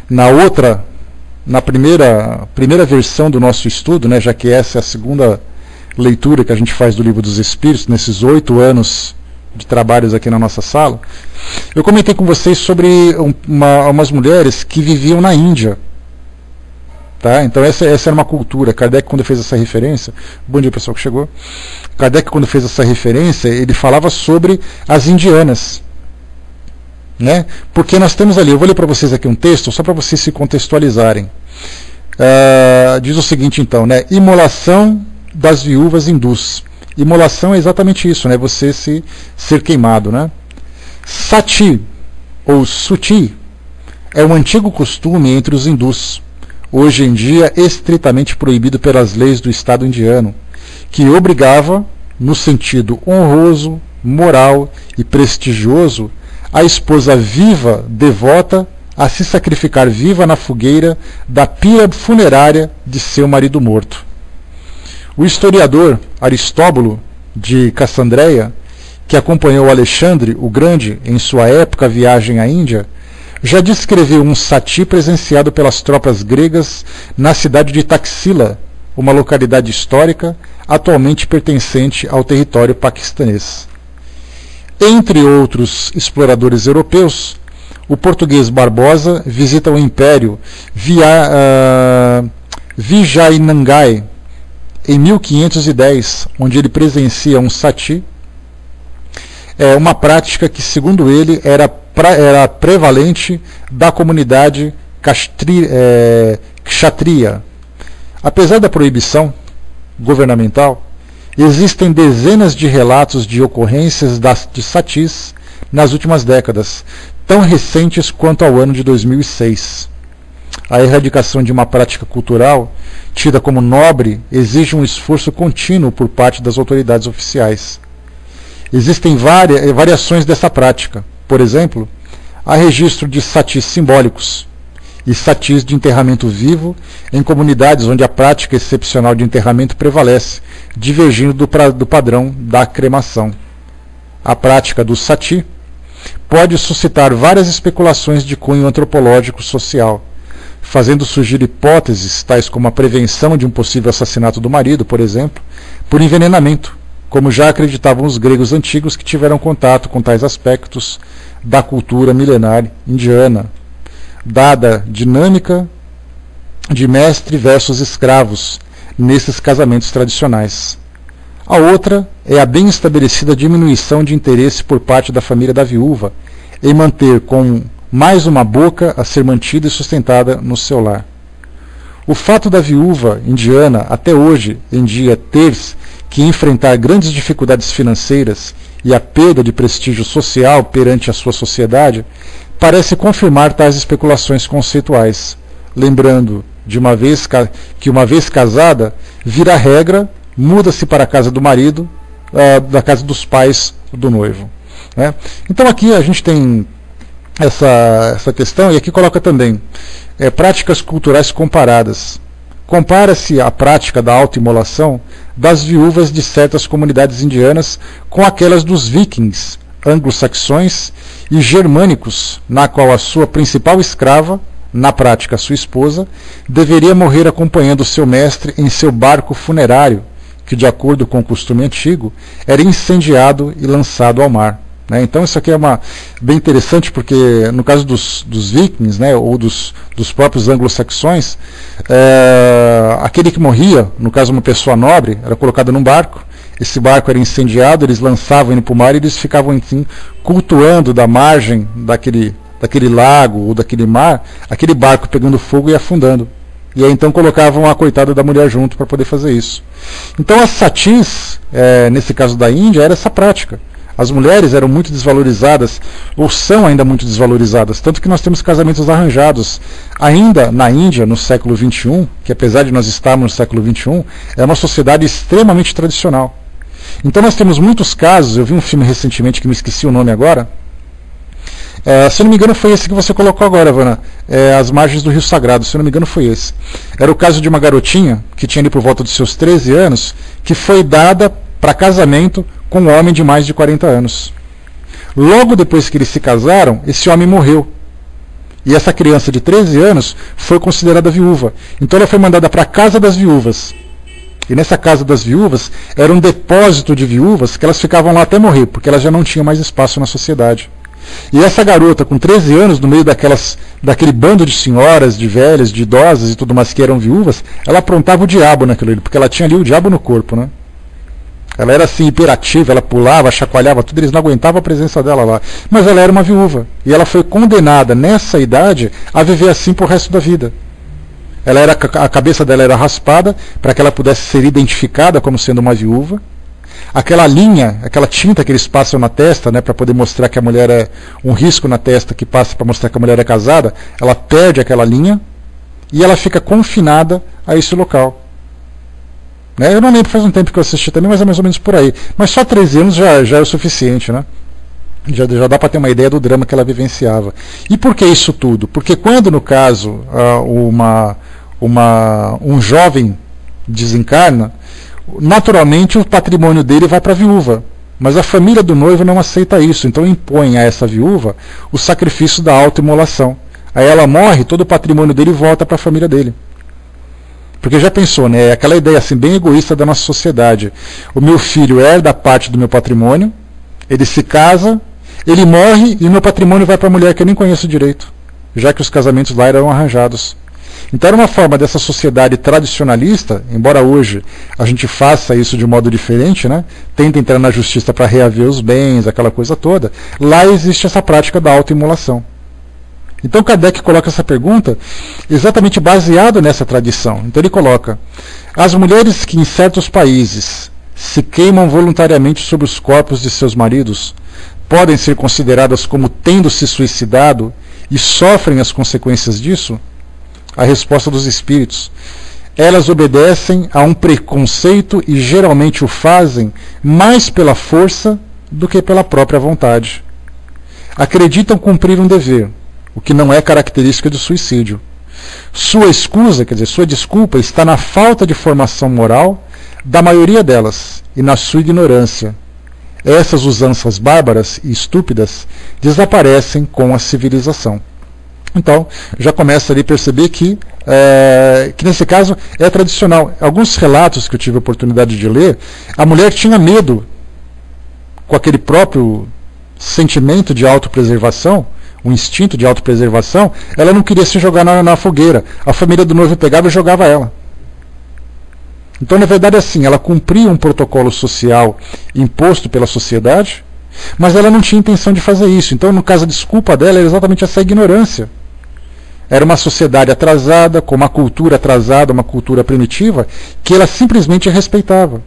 na primeira versão do nosso estudo, né, já que essa é a segunda leitura que a gente faz do Livro dos Espíritos, nesses 8 anos de trabalhos aqui na nossa sala. Eu comentei com vocês sobre umas mulheres que viviam na Índia. Tá? Então essa era uma cultura. Kardec, quando fez essa referência... Bom dia, pessoal que chegou. Kardec, quando fez essa referência, ele falava sobre as indianas. Né? Porque nós temos ali, eu vou ler para vocês aqui um texto, só para vocês se contextualizarem. Diz o seguinte então, né? Imolação das viúvas hindus. Imolação é exatamente isso, né? Você ser queimado, né? Sati, ou suti, é um antigo costume entre os hindus, hoje em dia estritamente proibido pelas leis do Estado indiano, que obrigava, no sentido honroso, moral e prestigioso, a esposa viva, devota, a se sacrificar viva na fogueira da pira funerária de seu marido morto. O historiador Aristóbulo de Cassandreia, que acompanhou Alexandre o Grande em sua época viagem à Índia, já descreveu um sati presenciado pelas tropas gregas na cidade de Taxila, uma localidade histórica atualmente pertencente ao território paquistanês. Entre outros exploradores europeus, o português Barbosa visita o Império Vijayanagar em 1510, onde ele presencia um sati, uma prática que, segundo ele, era prevalente da comunidade kshatriya. Apesar da proibição governamental, existem dezenas de relatos de ocorrências de satis nas últimas décadas, tão recentes quanto ao ano de 2006. A erradicação de uma prática cultural, tida como nobre, exige um esforço contínuo por parte das autoridades oficiais. Existem variações dessa prática. Por exemplo, há registro de satis simbólicos e satis de enterramento vivo em comunidades onde a prática excepcional de enterramento prevalece, divergindo do padrão da cremação. A prática do sati pode suscitar várias especulações de cunho antropológico social, fazendo surgir hipóteses tais como a prevenção de um possível assassinato do marido, por exemplo, por envenenamento, como já acreditavam os gregos antigos que tiveram contato com tais aspectos da cultura milenar indiana, dada dinâmica de mestre versus escravos nesses casamentos tradicionais. A outra é a bem estabelecida diminuição de interesse por parte da família da viúva em manter com mais uma boca a ser mantida e sustentada no seu lar. O fato da viúva indiana até hoje em dia ter que enfrentar grandes dificuldades financeiras e a perda de prestígio social perante a sua sociedade parece confirmar tais especulações conceituais, lembrando que uma vez casada, vira regra, muda-se para a casa do marido, da casa dos pais do noivo. Né? Então aqui a gente tem essa questão, e aqui coloca também práticas culturais comparadas. compara-se a prática da autoimolação das viúvas de certas comunidades indianas com aquelas dos vikings, anglo-saxões e germânicos, na qual a sua principal escrava, na prática sua esposa, deveria morrer acompanhando seu mestre em seu barco funerário, que, de acordo com o costume antigo, era incendiado e lançado ao mar. Então isso aqui é bem interessante, porque no caso dos vikings, ou dos próprios anglo-saxões, aquele que morria, no caso uma pessoa nobre, era colocada num barco, esse barco era incendiado, eles lançavam ele para o mar e eles ficavam, enfim, cultuando da margem daquele lago ou daquele mar, aquele barco pegando fogo e afundando. E aí então colocavam a coitada da mulher junto para poder fazer isso. Então as satis, nesse caso da Índia, era essa prática. As mulheres eram muito desvalorizadas, ou são ainda muito desvalorizadas, tanto que nós temos casamentos arranjados. Ainda na Índia, no século XXI, que apesar de nós estarmos no século XXI, é uma sociedade extremamente tradicional. Então nós temos muitos casos, eu vi um filme recentemente que me esqueci o nome agora, se eu não me engano foi esse que você colocou agora, Vana, As Margens do Rio Sagrado, se eu não me engano foi esse. Era o caso de uma garotinha, que tinha ali por volta dos seus 13 anos, que foi dada para casamento com um homem de mais de 40 anos. Logo depois que eles se casaram, esse homem morreu. E essa criança de 13 anos foi considerada viúva. Então ela foi mandada para a casa das viúvas. E nessa casa das viúvas era um depósito de viúvas que elas ficavam lá até morrer, porque elas já não tinham mais espaço na sociedade. E essa garota com 13 anos, no meio daquele bando de senhoras, de velhas, de idosas e tudo mais que eram viúvas, ela aprontava o diabo naquilo ali, porque ela tinha ali o diabo no corpo, né? Ela era assim hiperativa, ela pulava, chacoalhava tudo, eles não aguentavam a presença dela lá. Mas ela era uma viúva. E ela foi condenada nessa idade a viver assim pro resto da vida. A cabeça dela era raspada para que ela pudesse ser identificada como sendo uma viúva. Aquela linha, aquela tinta que eles passam na testa, para poder mostrar que a mulher é um risco na testa que passa para mostrar que a mulher é casada, ela perde aquela linha e ela fica confinada a esse local. Eu não lembro, faz um tempo que eu assisti também, mas é mais ou menos por aí. Mas só 13 anos já é o suficiente, né? Já dá para ter uma ideia do drama que ela vivenciava. E por que isso tudo? Porque quando, no caso, um jovem desencarna, naturalmente o patrimônio dele vai para a viúva. Mas a família do noivo não aceita isso, então impõe a essa viúva o sacrifício da autoimolação. Aí ela morre, todo o patrimônio dele volta para a família dele. Porque já pensou, aquela ideia assim, bem egoísta da nossa sociedade. O meu filho herda parte do meu patrimônio, ele se casa, ele morre e o meu patrimônio vai para a mulher que eu nem conheço direito, já que os casamentos lá eram arranjados. Então era uma forma dessa sociedade tradicionalista, embora hoje a gente faça isso de um modo diferente, tenta entrar na justiça para reaver os bens, aquela coisa toda, lá existe essa prática da autoimolação. Então Kardec coloca essa pergunta exatamente baseado nessa tradição. Então ele coloca: as mulheres que em certos países se queimam voluntariamente sobre os corpos de seus maridos podem ser consideradas como tendo se suicidado e sofrem as consequências disso? A resposta dos espíritos: elas obedecem a um preconceito e geralmente o fazem mais pela força do que pela própria vontade. Acreditam cumprir um dever, o que não é característica do suicídio. Sua escusa, quer dizer, sua desculpa, está na falta de formação moral da maioria delas e na sua ignorância. Essas usanças bárbaras e estúpidas desaparecem com a civilização. Então, já começa ali a perceber que nesse caso é tradicional. Alguns relatos que eu tive a oportunidade de ler, a mulher tinha medo, com aquele próprio sentimento de autopreservação, um instinto de autopreservação, ela não queria se jogar na fogueira. A família do noivo pegava e jogava ela. Então, na verdade, assim, ela cumpria um protocolo social imposto pela sociedade, mas ela não tinha intenção de fazer isso. Então, no caso, a desculpa dela era exatamente essa ignorância. Era uma sociedade atrasada, com uma cultura atrasada, uma cultura primitiva, que ela simplesmente respeitava.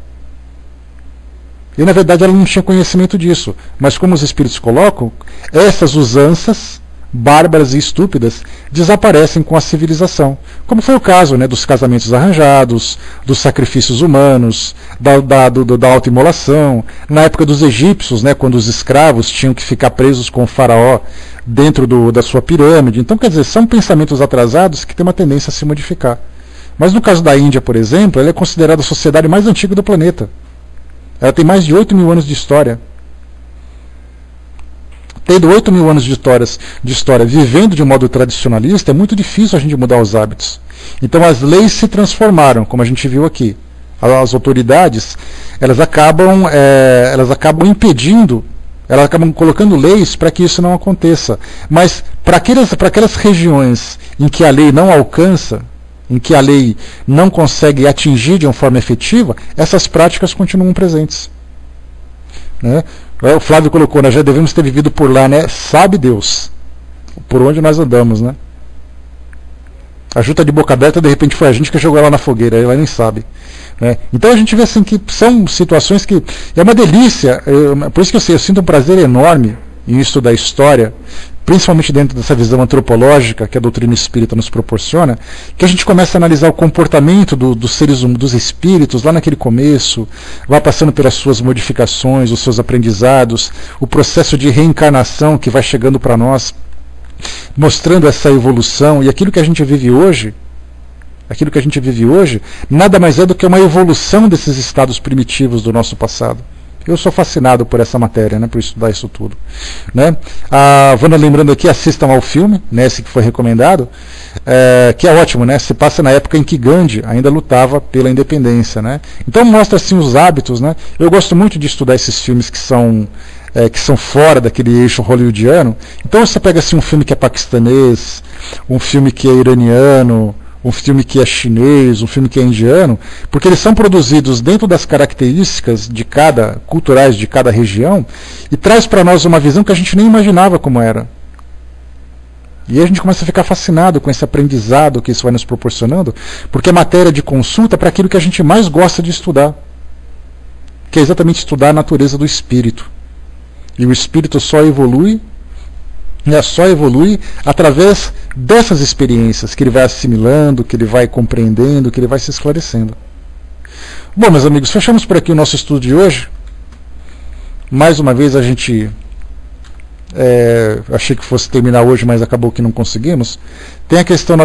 E, na verdade, ela não tinha conhecimento disso. Mas, como os espíritos colocam, essas usanças bárbaras e estúpidas desaparecem com a civilização. Como foi o caso dos casamentos arranjados, dos sacrifícios humanos, da autoimolação. Na época dos egípcios, quando os escravos tinham que ficar presos com o faraó dentro da sua pirâmide. Então, quer dizer, são pensamentos atrasados que têm uma tendência a se modificar. Mas no caso da Índia, por exemplo, ela é considerada a sociedade mais antiga do planeta. Ela tem mais de 8.000 anos de história. Tendo 8.000 anos de história, vivendo de um modo tradicionalista, é muito difícil a gente mudar os hábitos. Então as leis se transformaram, como a gente viu aqui. As autoridades, elas acabam impedindo, elas acabam colocando leis para que isso não aconteça. Mas para aquelas regiões em que a lei não alcança, em que a lei não consegue atingir de uma forma efetiva, essas práticas continuam presentes. Né? O Flávio colocou, nós já devemos ter vivido por lá, né? Sabe Deus por onde nós andamos, né? A Juta de boca aberta, de repente foi a gente que jogou ela na fogueira, ela nem sabe. Né? Então a gente vê assim que são situações que é uma delícia, por isso que eu sinto um prazer enorme em estudar história, principalmente dentro dessa visão antropológica que a doutrina espírita nos proporciona, que a gente começa a analisar o comportamento dos seres humanos, dos espíritos, lá naquele começo, vai passando pelas suas modificações, os seus aprendizados, o processo de reencarnação que vai chegando para nós, mostrando essa evolução, e aquilo que a gente vive hoje, nada mais é do que uma evolução desses estados primitivos do nosso passado. Eu sou fascinado por essa matéria, né, por estudar isso tudo. Né? A Wanda lembrando aqui, assistam ao filme, né, esse que foi recomendado, que é ótimo, né, se passa na época em que Gandhi ainda lutava pela independência. Né? Então mostra assim os hábitos. Né? Eu gosto muito de estudar esses filmes que são fora daquele eixo hollywoodiano. Então você pega assim, um filme que é paquistanês, um filme que é iraniano, um filme que é chinês, um filme que é indiano, porque eles são produzidos dentro das características culturais de cada região, e traz para nós uma visão que a gente nem imaginava como era. E aí a gente começa a ficar fascinado com esse aprendizado que isso vai nos proporcionando, porque é matéria de consulta para aquilo que a gente mais gosta de estudar, que é exatamente estudar a natureza do espírito. E o espírito só evolui através dessas experiências que ele vai assimilando, que ele vai compreendendo, que ele vai se esclarecendo. Bom, meus amigos, fechamos por aqui o nosso estudo de hoje. Mais uma vez a gente achei que fosse terminar hoje, mas acabou que não conseguimos. Tem a questão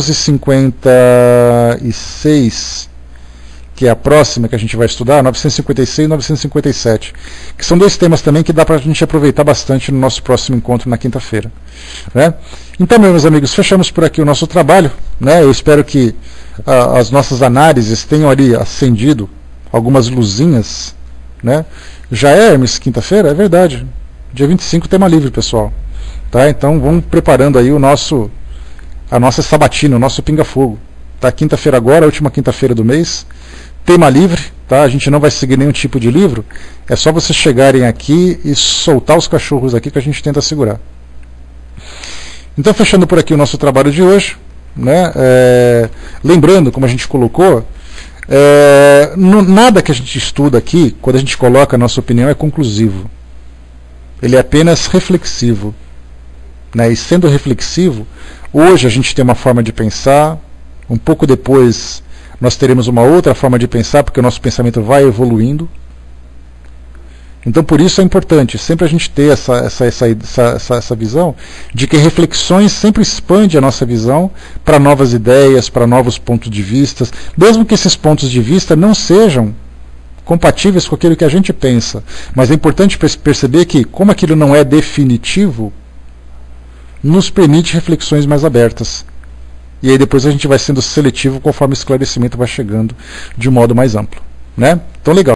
956, que é a próxima que a gente vai estudar, 956 e 957, que são dois temas também que dá para a gente aproveitar bastante no nosso próximo encontro na quinta-feira. Né? Então, meus amigos, fechamos por aqui o nosso trabalho. Né? Eu espero que as nossas análises tenham ali acendido algumas luzinhas. Né? Já é, Hermes, quinta-feira? É verdade. Dia 25 tema livre, pessoal. Tá? Então, vamos preparando aí a nossa sabatina, o nosso pinga-fogo. Tá? Quinta-feira agora, a última quinta-feira do mês. Tema livre, tá? A gente não vai seguir nenhum tipo de livro, é só vocês chegarem aqui e soltar os cachorros aqui que a gente tenta segurar. Então, fechando por aqui o nosso trabalho de hoje, né? Lembrando, como a gente colocou, nada que a gente estuda aqui, quando a gente coloca a nossa opinião, é conclusivo. Ele é apenas reflexivo. Né? E sendo reflexivo, hoje a gente tem uma forma de pensar, um pouco depois nós teremos uma outra forma de pensar, porque o nosso pensamento vai evoluindo. Então, por isso é importante sempre a gente ter essa visão de que reflexões sempre expande a nossa visão para novas ideias, para novos pontos de vista, mesmo que esses pontos de vista não sejam compatíveis com aquilo que a gente pensa. Mas é importante perceber que, como aquilo não é definitivo, nos permite reflexões mais abertas. E aí depois a gente vai sendo seletivo conforme o esclarecimento vai chegando de um modo mais amplo. Né? Então, legal.